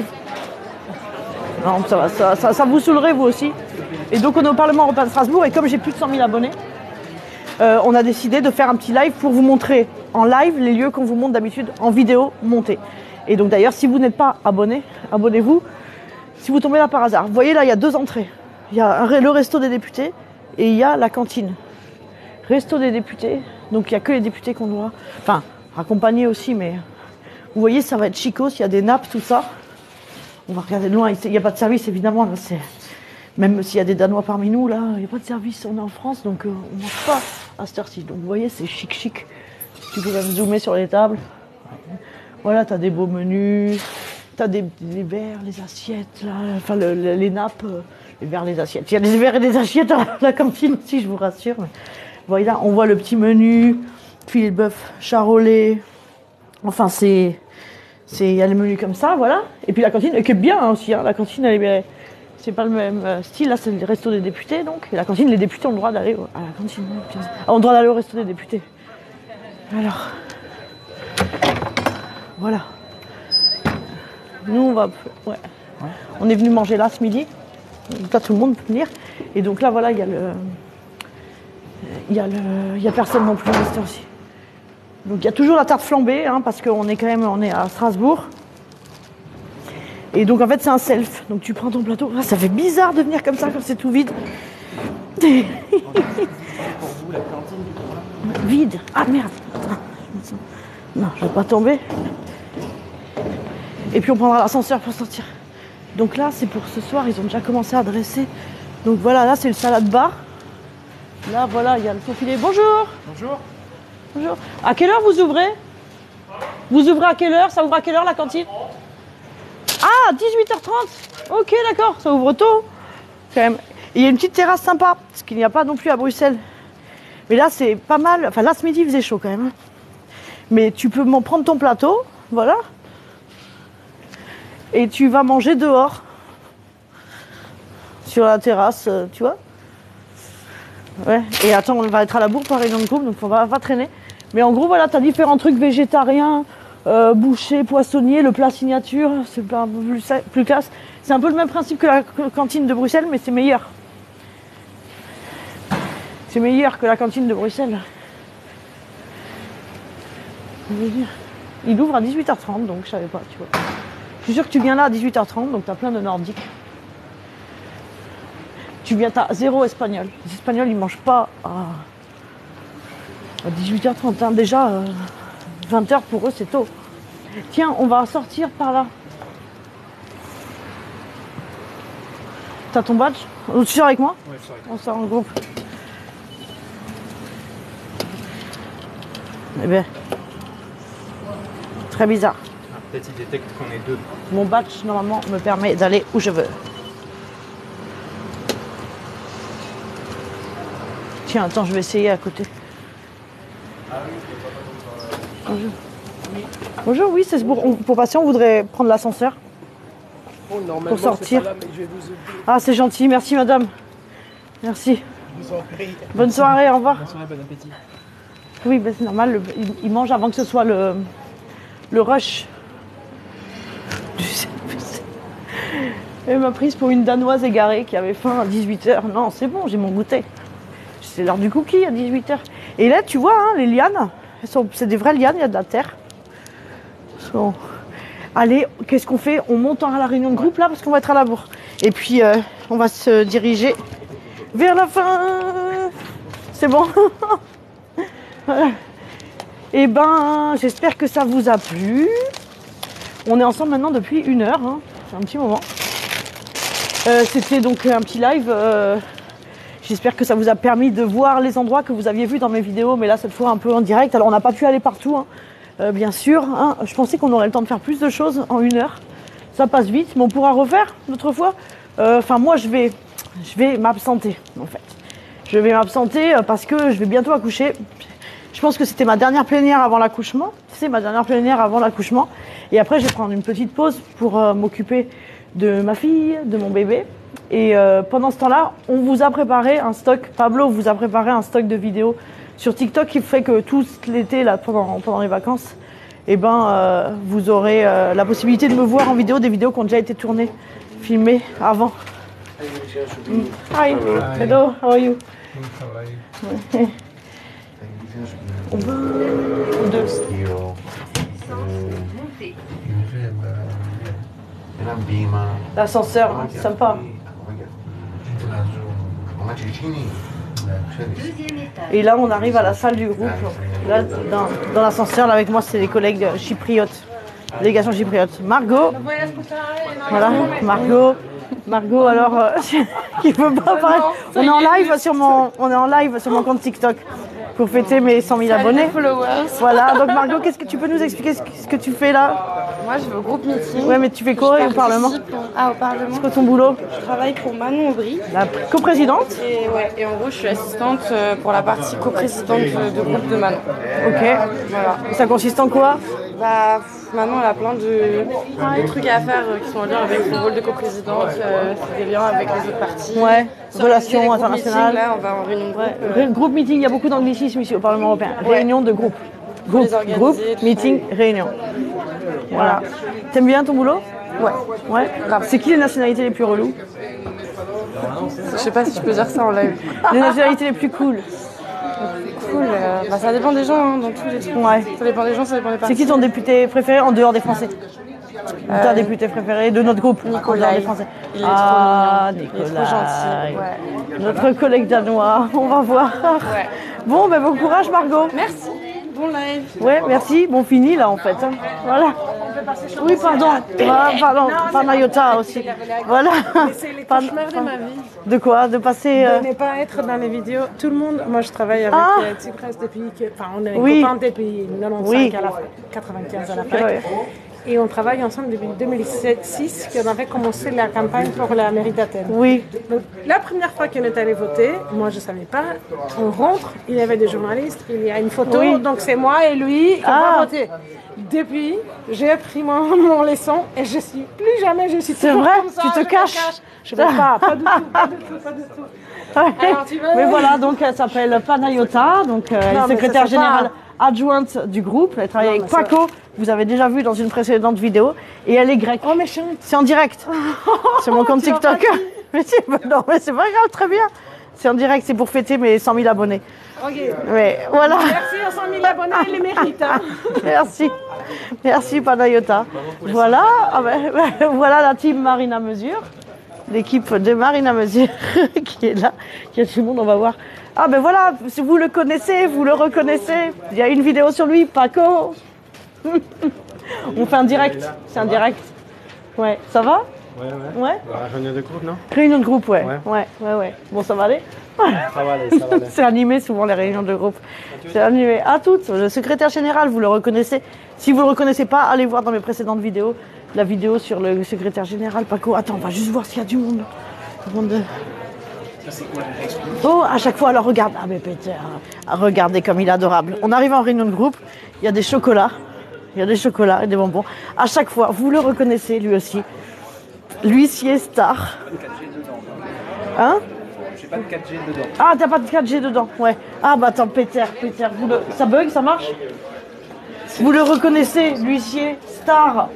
Non, ça va, ça, ça, ça vous saoulerait vous aussi. Et donc on est au Parlement européen de Strasbourg et comme j'ai plus de cent mille abonnés, euh, on a décidé de faire un petit live pour vous montrer en live les lieux qu'on vous montre d'habitude en vidéo montée. Et donc d'ailleurs, si vous n'êtes pas abonné, abonnez-vous. Si vous tombez là par hasard, vous voyez là, il y a deux entrées. Il y a un, le resto des députés et il y a la cantine. Resto des députés, donc il n'y a que les députés qu'on doit, enfin, accompagner aussi, mais vous voyez, ça va être chicos, il y a des nappes, tout ça. On va regarder de loin, il n'y a pas de service évidemment, là, c'est... Même s'il y a des Danois parmi nous, là, il n'y a pas de service, on est en France, donc euh, on ne mange pas à cette heure-ci. Donc vous voyez, c'est chic chic. Tu peux même zoomer sur les tables. Voilà, tu as des beaux menus, tu as des, des verres, les assiettes, là, enfin le, le, les nappes, euh, les verres, les assiettes. Il y a des verres et des assiettes à la, la cantine aussi, je vous rassure. Mais, voyez là, on voit le petit menu, filet de bœuf charolais. Enfin, c'est... Il y a les menus comme ça, voilà. Et puis la cantine, qui est bien hein, aussi. Hein. La cantine, elle est bien... C'est pas le même style, là c'est le resto des députés donc. Et la cantine, les députés ont le droit d'aller à la cantine. Ah, ont le droit d'aller au resto des députés. Alors. Voilà. Nous on va. Ouais. Ouais. On est venu manger là ce midi. Donc là tout le monde peut venir. Et donc là voilà, il y a le. Il y a le. Il y a personne non plus au resto aussi. Donc il y a toujours la tarte flambée, hein, parce qu'on est quand même on est à Strasbourg. Et donc en fait c'est un self, donc tu prends ton plateau. Ah, ça fait bizarre de venir comme ça quand c'est tout vide. Vide. Ah merde. Non, je vais pas tomber. Et puis on prendra l'ascenseur pour sortir. Donc là c'est pour ce soir, ils ont déjà commencé à dresser. Donc voilà, là c'est le salade bar. Là voilà, il y a le faux filet. Bonjour. Bonjour. Bonjour. À quelle heure vous ouvrez? Vous ouvrez à quelle heure? Ça ouvre à quelle heure la cantine? Ah, dix-huit heures trente. Ok, d'accord, ça ouvre tôt. Quand même. Et il y a une petite terrasse sympa, ce qu'il n'y a pas non plus à Bruxelles. Mais là, c'est pas mal. Enfin, là, ce midi, il faisait chaud quand même. Mais tu peux m'en prendre ton plateau, voilà. Et tu vas manger dehors. Sur la terrasse, tu vois. Ouais. Et attends, on va être à la bourre par exemple, donc on va, va traîner. Mais en gros, voilà, tu as différents trucs végétariens. Euh, boucher, poissonnier, le plat signature, c'est un peu plus, plus classe. C'est un peu le même principe que la cantine de Bruxelles, mais c'est meilleur. C'est meilleur que la cantine de Bruxelles. Il ouvre à dix-huit heures trente, donc je savais pas, tu vois. Je suis sûre que tu viens là à dix-huit heures trente, donc tu as plein de nordiques. Tu viens, tu as zéro espagnol. Les espagnols, ils mangent pas à, à dix-huit heures trente. Hein. Déjà, euh, vingt heures pour eux, c'est tôt. Tiens, on va sortir par là. T'as ton badge? Tu sors avec moi? Ouais, je sors avec moi. On sort en groupe. Eh bien, très bizarre. Ah, peut-être il détecte qu'on est deux. Mon badge, normalement, me permet d'aller où je veux. Tiens, attends, je vais essayer à côté. Bonjour. Bonjour, oui, c'est pour, pour passer, on voudrait prendre l'ascenseur. Oh, pour sortir. Là, mais je vais vous... Ah, c'est gentil, merci madame. Merci. Bonne soirée, au revoir. Bonne soirée, bon appétit. Oui, ben c'est normal, le- il, il mange avant que ce soit le, le rush du service. Elle m'a prise pour une Danoise égarée qui avait faim à dix-huit heures. Non, c'est bon, j'ai mon goûter. C'est l'heure du cookie à dix-huit heures. Et là, tu vois, hein, les lianes, elles sont- c'est des vraies lianes, il y a de la terre. Bon. Allez, qu'est-ce qu'on fait? On monte à la réunion de groupe là parce qu'on va être à la bourre. Et puis, euh, on va se diriger vers la fin. C'est bon. Voilà. Et ben, j'espère que ça vous a plu. On est ensemble maintenant depuis une heure. Hein. C'est un petit moment. Euh, C'était donc un petit live. Euh, j'espère que ça vous a permis de voir les endroits que vous aviez vus dans mes vidéos, mais là cette fois un peu en direct. Alors on n'a pas pu aller partout, hein. euh, bien sûr. Hein. Je pensais qu'on aurait le temps de faire plus de choses en une heure. Ça passe vite, mais on pourra refaire d'autres fois. Enfin, euh, moi je vais, je vais m'absenter en fait. Je vais m'absenter parce que je vais bientôt accoucher. Je pense que c'était ma dernière plénière avant l'accouchement. C'est ma dernière plénière avant l'accouchement. Et après, je vais prendre une petite pause pour euh, m'occuper de ma fille, de mon bébé. Et euh, pendant ce temps-là, on vous a préparé un stock. Pablo vous a préparé un stock de vidéos sur TikTok qui fait que tout l'été, là, pendant, pendant les vacances, eh ben, euh, vous aurez euh, la possibilité de me voir en vidéo, des vidéos qui ont déjà été tournées, filmées avant. Mm. Hi. Hello. How are you? On va au deux. L'ascenseur, hein, sympa. Et là, on arrive à la salle du groupe. Là, dans, dans l'ascenseur, là, avec moi, c'est les collègues chypriotes, délégation chypriote. Margot, voilà, Margot. Margot, alors, euh, qui veut pas apparaître. On est en live sur mon, on est en live sur mon compte TikTok pour fêter mes cent mille abonnés. Voilà, donc Margot, qu'est-ce que tu peux nous expliquer ce que, ce que tu fais là? Moi, je vais au groupe meeting. Ouais, mais tu fais quoi au Parlement? Ah, au Parlement. C'est quoi ton boulot? Je travaille pour Manon Aubry. La coprésidente? Et, ouais, et en gros, je suis assistante euh, pour la partie coprésidente de, de groupe de Manon. Ok. Voilà. Et ça consiste en quoi? Bah, pff, Manon, elle a plein de, plein de trucs à faire euh, qui sont en lien avec son rôle de coprésidente. Euh, c'est des liens avec les autres parties. Ouais. Sur Relations les groupes internationales. meeting, là, on va en réunion de groupe. Ouais. euh, Ré- Groupe meeting, il y a beaucoup d'anglicisme ici au Parlement européen. Ouais. Réunion de groupe. Faut Groupe, les organiser, groupe, tout meeting, réunion. Voilà. T'aimes bien ton boulot? Ouais. Ouais. C'est qui les nationalités les plus reloues? Je sais pas si je peux dire ça en live. Les nationalités les plus cool? Cool. euh, bah, ça dépend des gens, hein, dans tous les trucs. Ouais. Ça dépend des gens, ça dépend des C'est parties. qui ton député préféré en dehors des Français? Euh, Ta député préférée de notre groupe en dehors Nicolas. des Français. Il est ah, trop mignon. Nicolas. Il est trop gentil. Ouais. Notre collègue danois, on va voir. Ouais. Bon, ben bon courage Margot. Merci. Bon live. Ouais, merci. Bon, fini là en fait. hein. Voilà. Oui, pardon. Ah, pardon. Panayota aussi. Voilà. C'est les Pan- cauchemars de ma vie. De quoi? De passer. euh, De ne pas être dans les vidéos. Tout le monde, moi je travaille avec Ah. euh, Tsipras depuis que, enfin on est Oui. copains depuis quatre-vingt-quinze Oui. à la quatre-vingt-quinze à la fin. ouais. Et on travaille ensemble depuis deux mille six, qu'on avait commencé la campagne pour la mairie d'Athènes. Oui. Donc, la première fois qu'on est allé voter, moi je ne savais pas, on rentre, il y avait des journalistes, il y a une photo, Oui. donc c'est moi et lui qui Ah. va voter. Depuis, j'ai appris mon, mon leçon et je suis plus jamais, je suis C'est toujours vrai? comme ça, Tu te je me caches? cache. Je ne veux pas, pas du tout, pas du tout, pas du tout. Ouais. Alors, tu veux- Mais voilà, donc elle s'appelle Panayota, donc euh, elle Non, est mais secrétaire ça, c'est pas- générale adjointe du groupe. Elle travaille Non, avec mais ça- Paco, vous avez déjà vu dans une précédente vidéo, et elle est grecque. Oh méchante. C'est en direct. C'est mon compte Tu l'as TikTok. pas dit. Mais si, bah non, mais c'est pas grave, très bien. C'est en direct, c'est pour fêter mes cent mille abonnés. Ok. Mais voilà. Merci aux cent mille abonnés, ils les méritent. hein. Merci. Merci Panayota. Voilà, ah ben, voilà la team Marine à mesure. L'équipe de Marine à mesure qui est là. Il y a tout le monde, on va voir. Ah ben voilà, si vous le connaissez, vous le reconnaissez. Il y a une vidéo sur lui, Paco. On fait un direct. C'est un direct. Ouais, ça va? Ouais, ouais. Ouais. La réunion de groupe, non? Réunion de groupe, ouais. Ouais. Ouais, ouais, ouais. Bon, ça va aller? Ça va aller, ça va aller. C'est animé souvent les réunions de groupe. C'est animé. À toutes. Le secrétaire général, vous le reconnaissez. Si vous le reconnaissez pas, allez voir dans mes précédentes vidéos la vidéo sur le secrétaire général Paco. Attends, on va juste voir s'il y a du monde. Du monde de- Oh, à chaque fois, alors regarde. Ah mais Peter, regardez comme il est adorable. On arrive en réunion de groupe, il y a des chocolats. Il y a des chocolats et des bonbons. À chaque fois, vous le reconnaissez lui aussi. L'huissier star. Hein? j'ai pas de quatre G dedans. Ah, t'as pas de quatre G dedans, ouais. Ah bah attends, Peter, Peter, vous le... ça bug, ça marche? Vous le reconnaissez, l'huissier, star.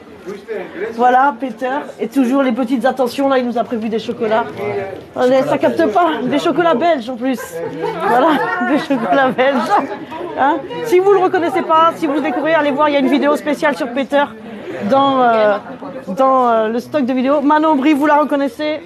Voilà, Peter. Et toujours les petites attentions, là, il nous a prévu des chocolats. Allez, ça capte pas, des chocolats belges en plus. Voilà, des chocolats belges. Hein, si vous le reconnaissez pas, si vous le découvrez, allez voir, il y a une vidéo spéciale sur Peter dans, euh, dans euh, le stock de vidéos. Manon Brie, vous la reconnaissez?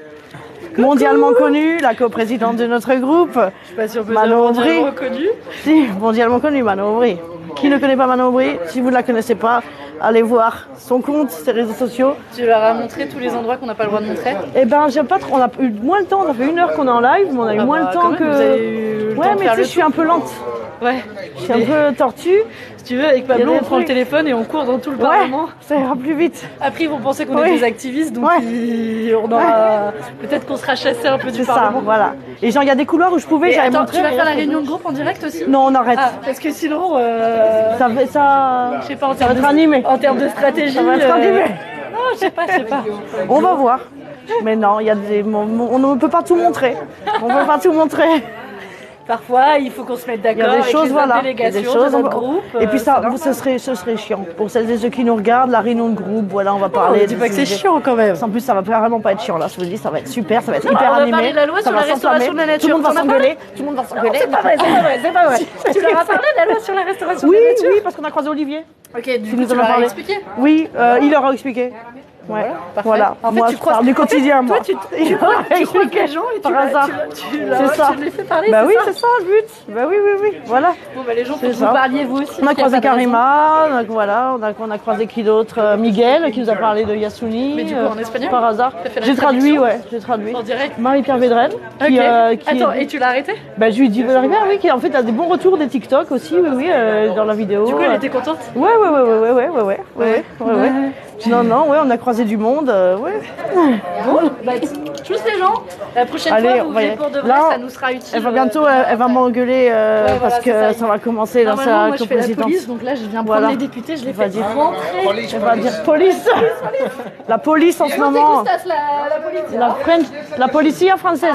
Mondialement connue, la coprésidente de notre groupe. Je suis pas sûre que Manon Aubry. mondialement connue. Si, mondialement connue, Manon Aubry. Qui ne connaît pas Manon Aubry? Si vous ne la connaissez pas, allez voir son compte, ses réseaux sociaux. Tu leur as montré tous les endroits qu'on n'a pas le droit de montrer? Eh ben, j'ai pas trop, on a eu moins le temps, on a fait une heure qu'on est en live, mais on a eu Ah moins bah, le temps quand même, que... vous avez eu le ouais, temps de mais faire tu sais, le je suis un peu lente. Ouais. Je suis un peu tortue. Si tu veux, avec Il y a Pablo, des on prend le trucs. téléphone et on court dans tout le Ouais, Parlement. ça ira plus vite. Après, ils vont penser qu'on Oui. est des activistes, donc Ouais. ils- on aura... peut-être qu'on sera chassé un peu du C'est ça, Parlement. voilà. Et genre, il y a des couloirs où je pouvais, Et j'avais attends, montré. tu vas mais faire là, la c'est réunion bon. de groupe en direct aussi? Non, on arrête. Ah, parce que sinon, euh, Ça, va- ça... je sais pas, en ça va termes être de, animé. en termes de stratégie. Ça va être euh, animé. Non, je sais pas, je sais pas. On va voir. Mais non, il y a des... on ne peut pas tout montrer. On ne peut pas tout montrer. Parfois, il faut qu'on se mette Il y d'accord a des avec choses, les voilà. autres Il y a des délégations choses. de on notre va- groupe. Et puis euh, ça, c'est normal. ce serait, ce serait chiant. Pour celles et ceux qui nous regardent, la réunion de groupe, voilà, on va parler. on dit de pas que c'est sujets. chiant quand même. En plus, ça va vraiment pas être chiant là. Je vous dis, ça va être super, ça va être Non, hyper on va animé. parler de la loi ça sur va la restauration de la s'enflammer. Tout le monde va nature. T'en as s'engueuler. Tout le monde va s'engueuler. C'est pas vrai, c'est pas vrai, c'est pas vrai. Tu leur as parlé de la loi sur la restauration Oui, de la nature? oui, parce qu'on a croisé Olivier. Ok, du Qui coup, nous tu en a leur as parlé. expliqué? Oui, euh, il leur a expliqué. Ouais, Parfait. voilà. En fait, moi, tu je croises parle du en fait, quotidien, toi, moi. tu, Il tu, leur a croises, tu croises expliqué les gens et tu, par la- hasard. tu, tu, C'est leur- ça. tu les fais parler, Bah c'est oui, ça? c'est ça le but. Bah oui, oui, oui. Voilà. Bon, bah les gens, faut C'est que vous ça. parliez vous aussi. On a il y a croisé pas de raison. Karima, on a, voilà, on a, on a croisé qui d'autre euh, Miguel qui nous a parlé de Yasuni. Mais du coup, euh, en espagnol Par hasard. T'as fait la J'ai traduit, traduction ouais, j'ai traduit. En direct? Marie-Pierre Védrenne. Qui, Ok. euh, qui Attends, est- et tu l'as arrêté? bah, je lui ai dit, bah, Marie-Pierre, oui, qui en fait a des bons retours des TikTok aussi, oui, oui, euh, dans la vidéo. Du coup, elle euh. était contente? Ouais, ouais, ouais, ouais, ouais, ouais, ouais, ouais, ouais, ouais, ouais. Non, non, ouais, on a croisé du monde, euh, ouais. Bon, bah, tous les gens, la prochaine Allez, fois, on vous va y venez aller. pour de vrai, Là, ça nous sera utile. Elle va bientôt, elle, elle va m'engueuler euh, Ouais, voilà, parce c'est que ça. ça va commencer dans Normalement, sa moi, je fais la coprésidence. police, donc là, je viens prendre Voilà. les députés, je les Elle va fais dire- rentrer. Elle va dire police. La police en ce moment. Gustas, la, la police. La, French, la policia française.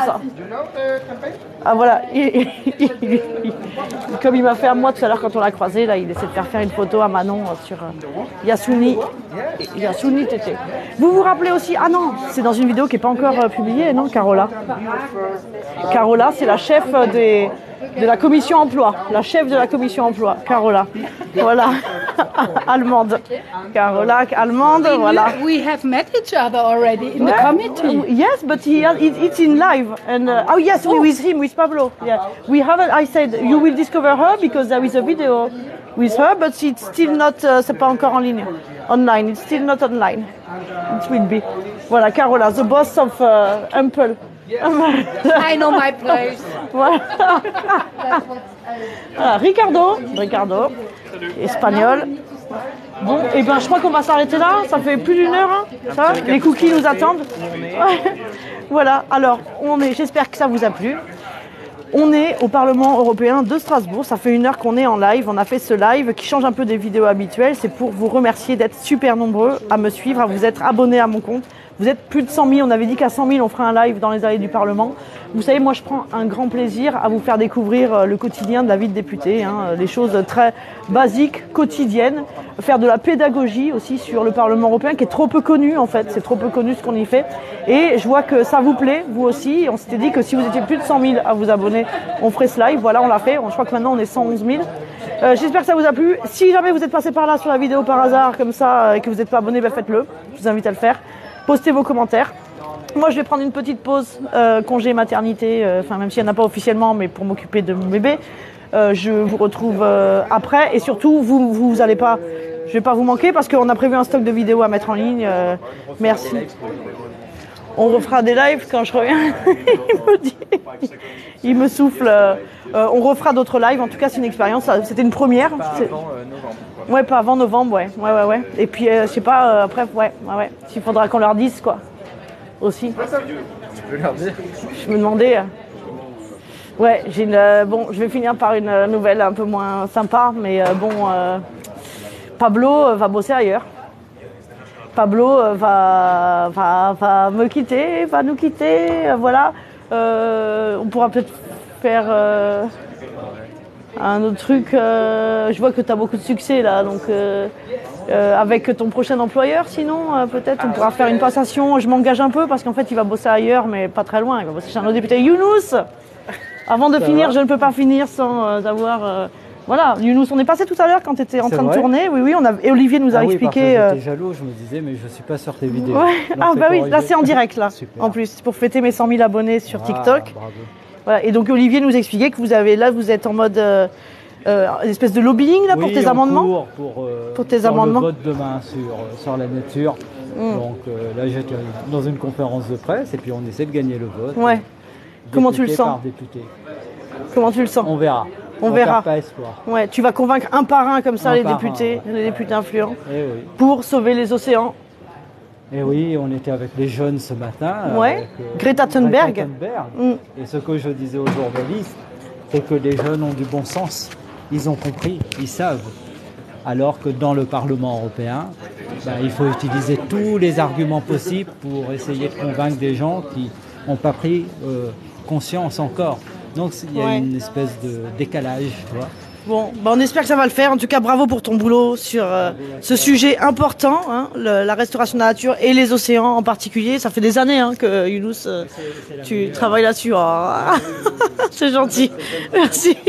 Ah voilà, Il- il- il- il- comme il m'a fait à moi tout à l'heure quand on l'a croisé, là, il essaie de faire faire une photo à Manon euh, sur euh, Yasuni. Yasuni Tété. Vous vous rappelez aussi, ah non, c'est dans une vidéo qui n'est pas encore euh, publiée, non, Carola. Carola, c'est la chef euh, des, de la commission emploi, la chef de la commission emploi, Carola. Voilà, allemande. Carola, allemande, voilà. We have met each other already in the Yeah. committee. Uh, Yes, but he has, it, it's in live. And uh, oh yes, we with him, with Pablo. Yeah, we haven't. I said you will discover her because there is a video with her, but it's still not. Uh, c'est pas encore en ligne, online. It's still not online. It will be. Voilà, Carola, the boss of uh, Ample. I know my place. Voilà. Voilà, Ricardo, Ricardo, espagnol. Bon, et ben je crois qu'on va s'arrêter là. Ça fait plus d'une heure. Hein, ça. Les cookies nous attendent. Ouais. Voilà. Alors, on est. J'espère que ça vous a plu. On est au Parlement européen de Strasbourg. Ça fait une heure qu'on est en live. On a fait ce live qui change un peu des vidéos habituelles. C'est pour vous remercier d'être super nombreux à me suivre, à vous être abonnés à mon compte. Vous êtes plus de cent mille. On avait dit qu'à cent mille, on ferait un live dans les allées du Parlement. Vous savez, moi, je prends un grand plaisir à vous faire découvrir euh, le quotidien de la vie de député, hein, les choses très basiques, quotidiennes, faire de la pédagogie aussi sur le Parlement européen qui est trop peu connu en fait, c'est trop peu connu ce qu'on y fait. Et je vois que ça vous plaît, vous aussi. On s'était dit que si vous étiez plus de cent mille à vous abonner, on ferait ce live. Voilà, on l'a fait. Je crois que maintenant on est cent onze mille. Euh, J'espère que ça vous a plu. Si jamais vous êtes passé par là sur la vidéo par hasard comme ça et que vous n'êtes pas abonné, ben faites-le. Je vous invite à le faire. Postez vos commentaires. Moi, je vais prendre une petite pause euh, congé maternité, euh, enfin même s'il n'y en a pas officiellement, mais pour m'occuper de mon bébé. Euh, je vous retrouve euh, après et surtout, vous, vous allez pas, je vais pas vous manquer parce qu'on a prévu un stock de vidéos à mettre en ligne. Euh, merci. On refera des lives quand je reviens. Il me dit, il me souffle. Euh, euh, on refera d'autres lives. En tout cas, c'est une expérience. C'était une première. C'est- Ouais, pas avant novembre, ouais, ouais, ouais, ouais. Et puis, euh, je sais pas, euh, après, ouais, ouais, ouais. Il faudra qu'on leur dise, quoi. Aussi. Tu peux leur dire. Je me demandais. euh, Ouais, j'ai une. euh, bon, je vais finir par une euh, nouvelle un peu moins sympa, mais euh, bon, euh, Pablo euh, va bosser ailleurs. Pablo euh, va, va, va me quitter, va nous quitter, euh, voilà. Euh, on pourra peut-être faire euh, un autre truc. Euh, je vois que tu as beaucoup de succès là, donc euh, euh, avec ton prochain employeur, sinon euh, peut-être on pourra faire une passation. Je m'engage un peu parce qu'en fait il va bosser ailleurs, mais pas très loin. Il va bosser chez un autre député. Younous, avant de Ça finir, va je ne peux pas finir sans euh, avoir. Euh, voilà, Younous, on est passé tout à l'heure quand tu étais en C'est train de vrai tourner. Oui, oui, on a, et Olivier nous a Ah oui, expliqué. parce que euh, j'étais jaloux, je me disais, mais je suis pas sur tes vidéos. Ouais. Donc, Ah c'est bah oui, corrigé. là c'est en direct là, Super. en plus, pour fêter mes cent mille abonnés sur Ah, TikTok. bravo. Voilà. Et donc Olivier nous expliquait que vous avez là, vous êtes en mode euh, euh, une espèce de lobbying là pour Oui, tes en amendements. cours pour, euh, Pour tes sur amendements. le vote demain sur, euh, sur la nature. Mm. Donc euh, là, j'étais dans une conférence de presse et puis on essaie de gagner le vote. Ouais. Comment tu le Député sens par député. Comment tu le sens? On verra. On verra. perd pas espoir. Ouais, tu vas convaincre un par un comme ça Un les par députés, un, les députés influents, Eh oui. pour sauver les océans. Et oui, on était avec les jeunes ce matin. Ouais. Avec, euh, Greta Thunberg. Greta Thunberg. Mm. Et ce que je disais aux journalistes, c'est que les jeunes ont du bon sens. Ils ont compris, ils savent. Alors que dans le Parlement européen, ben, il faut utiliser tous les arguments possibles pour essayer de convaincre des gens qui n'ont pas pris euh, conscience encore. Donc il y a Ouais. une espèce de décalage, tu vois. Bon, bah on espère que ça va le faire. En tout cas, bravo pour ton boulot sur euh, ce sujet important, hein, le- la restauration de la nature et les océans en particulier. Ça fait des années hein, que Younous, euh, tu travailles là-dessus. Oh. C'est gentil. Merci.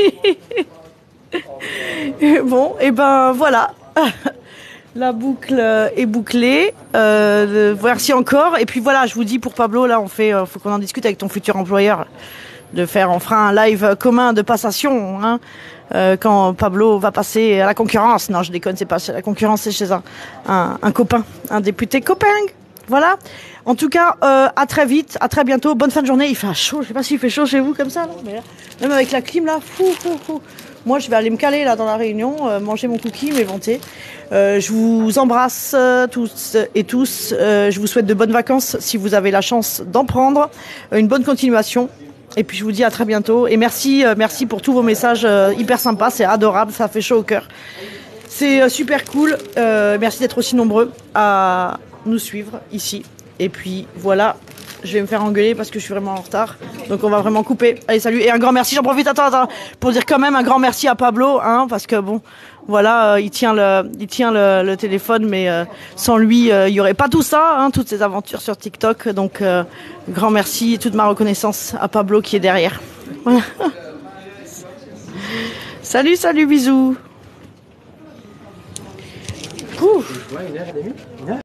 Bon, et ben voilà. La boucle euh, est bouclée. Euh, merci encore. Et puis voilà, je vous dis pour Pablo, là, on fait, euh, faut qu'on en discute avec ton futur employeur, de faire, on fera un live commun de passation, hein, euh, quand Pablo va passer à la concurrence. Non, je déconne, c'est pas chez la concurrence, c'est chez un, un, un copain, un député copain. Voilà. En tout cas, euh, à très vite, à très bientôt. Bonne fin de journée. Il fait chaud. Je sais pas s'il fait chaud chez vous comme ça, là, mais là, même avec la clim là, fou, fou, fou. Moi, je vais aller me caler là dans la réunion, euh, manger mon cookie, m'éventer. Euh, je vous embrasse euh, tous et tous. Euh, je vous souhaite de bonnes vacances si vous avez la chance d'en prendre. Euh, une bonne continuation. Et puis je vous dis à très bientôt. Et merci, euh, merci pour tous vos messages euh, hyper sympas. C'est adorable, ça fait chaud au cœur. C'est euh, super cool. Euh, merci d'être aussi nombreux à nous suivre ici. Et puis voilà, je vais me faire engueuler parce que je suis vraiment en retard. Donc on va vraiment couper. Allez, salut. Et un grand merci. J'en profite, attends, attends, pour dire quand même un grand merci à Pablo, hein, parce que bon, voilà, euh, il tient le, il tient le, le téléphone, mais euh, sans lui, euh, il y aurait pas tout ça, hein, toutes ces aventures sur TikTok. Donc euh, grand merci et toute ma reconnaissance à Pablo qui est derrière. Voilà. Salut, salut, bisous. Ouf.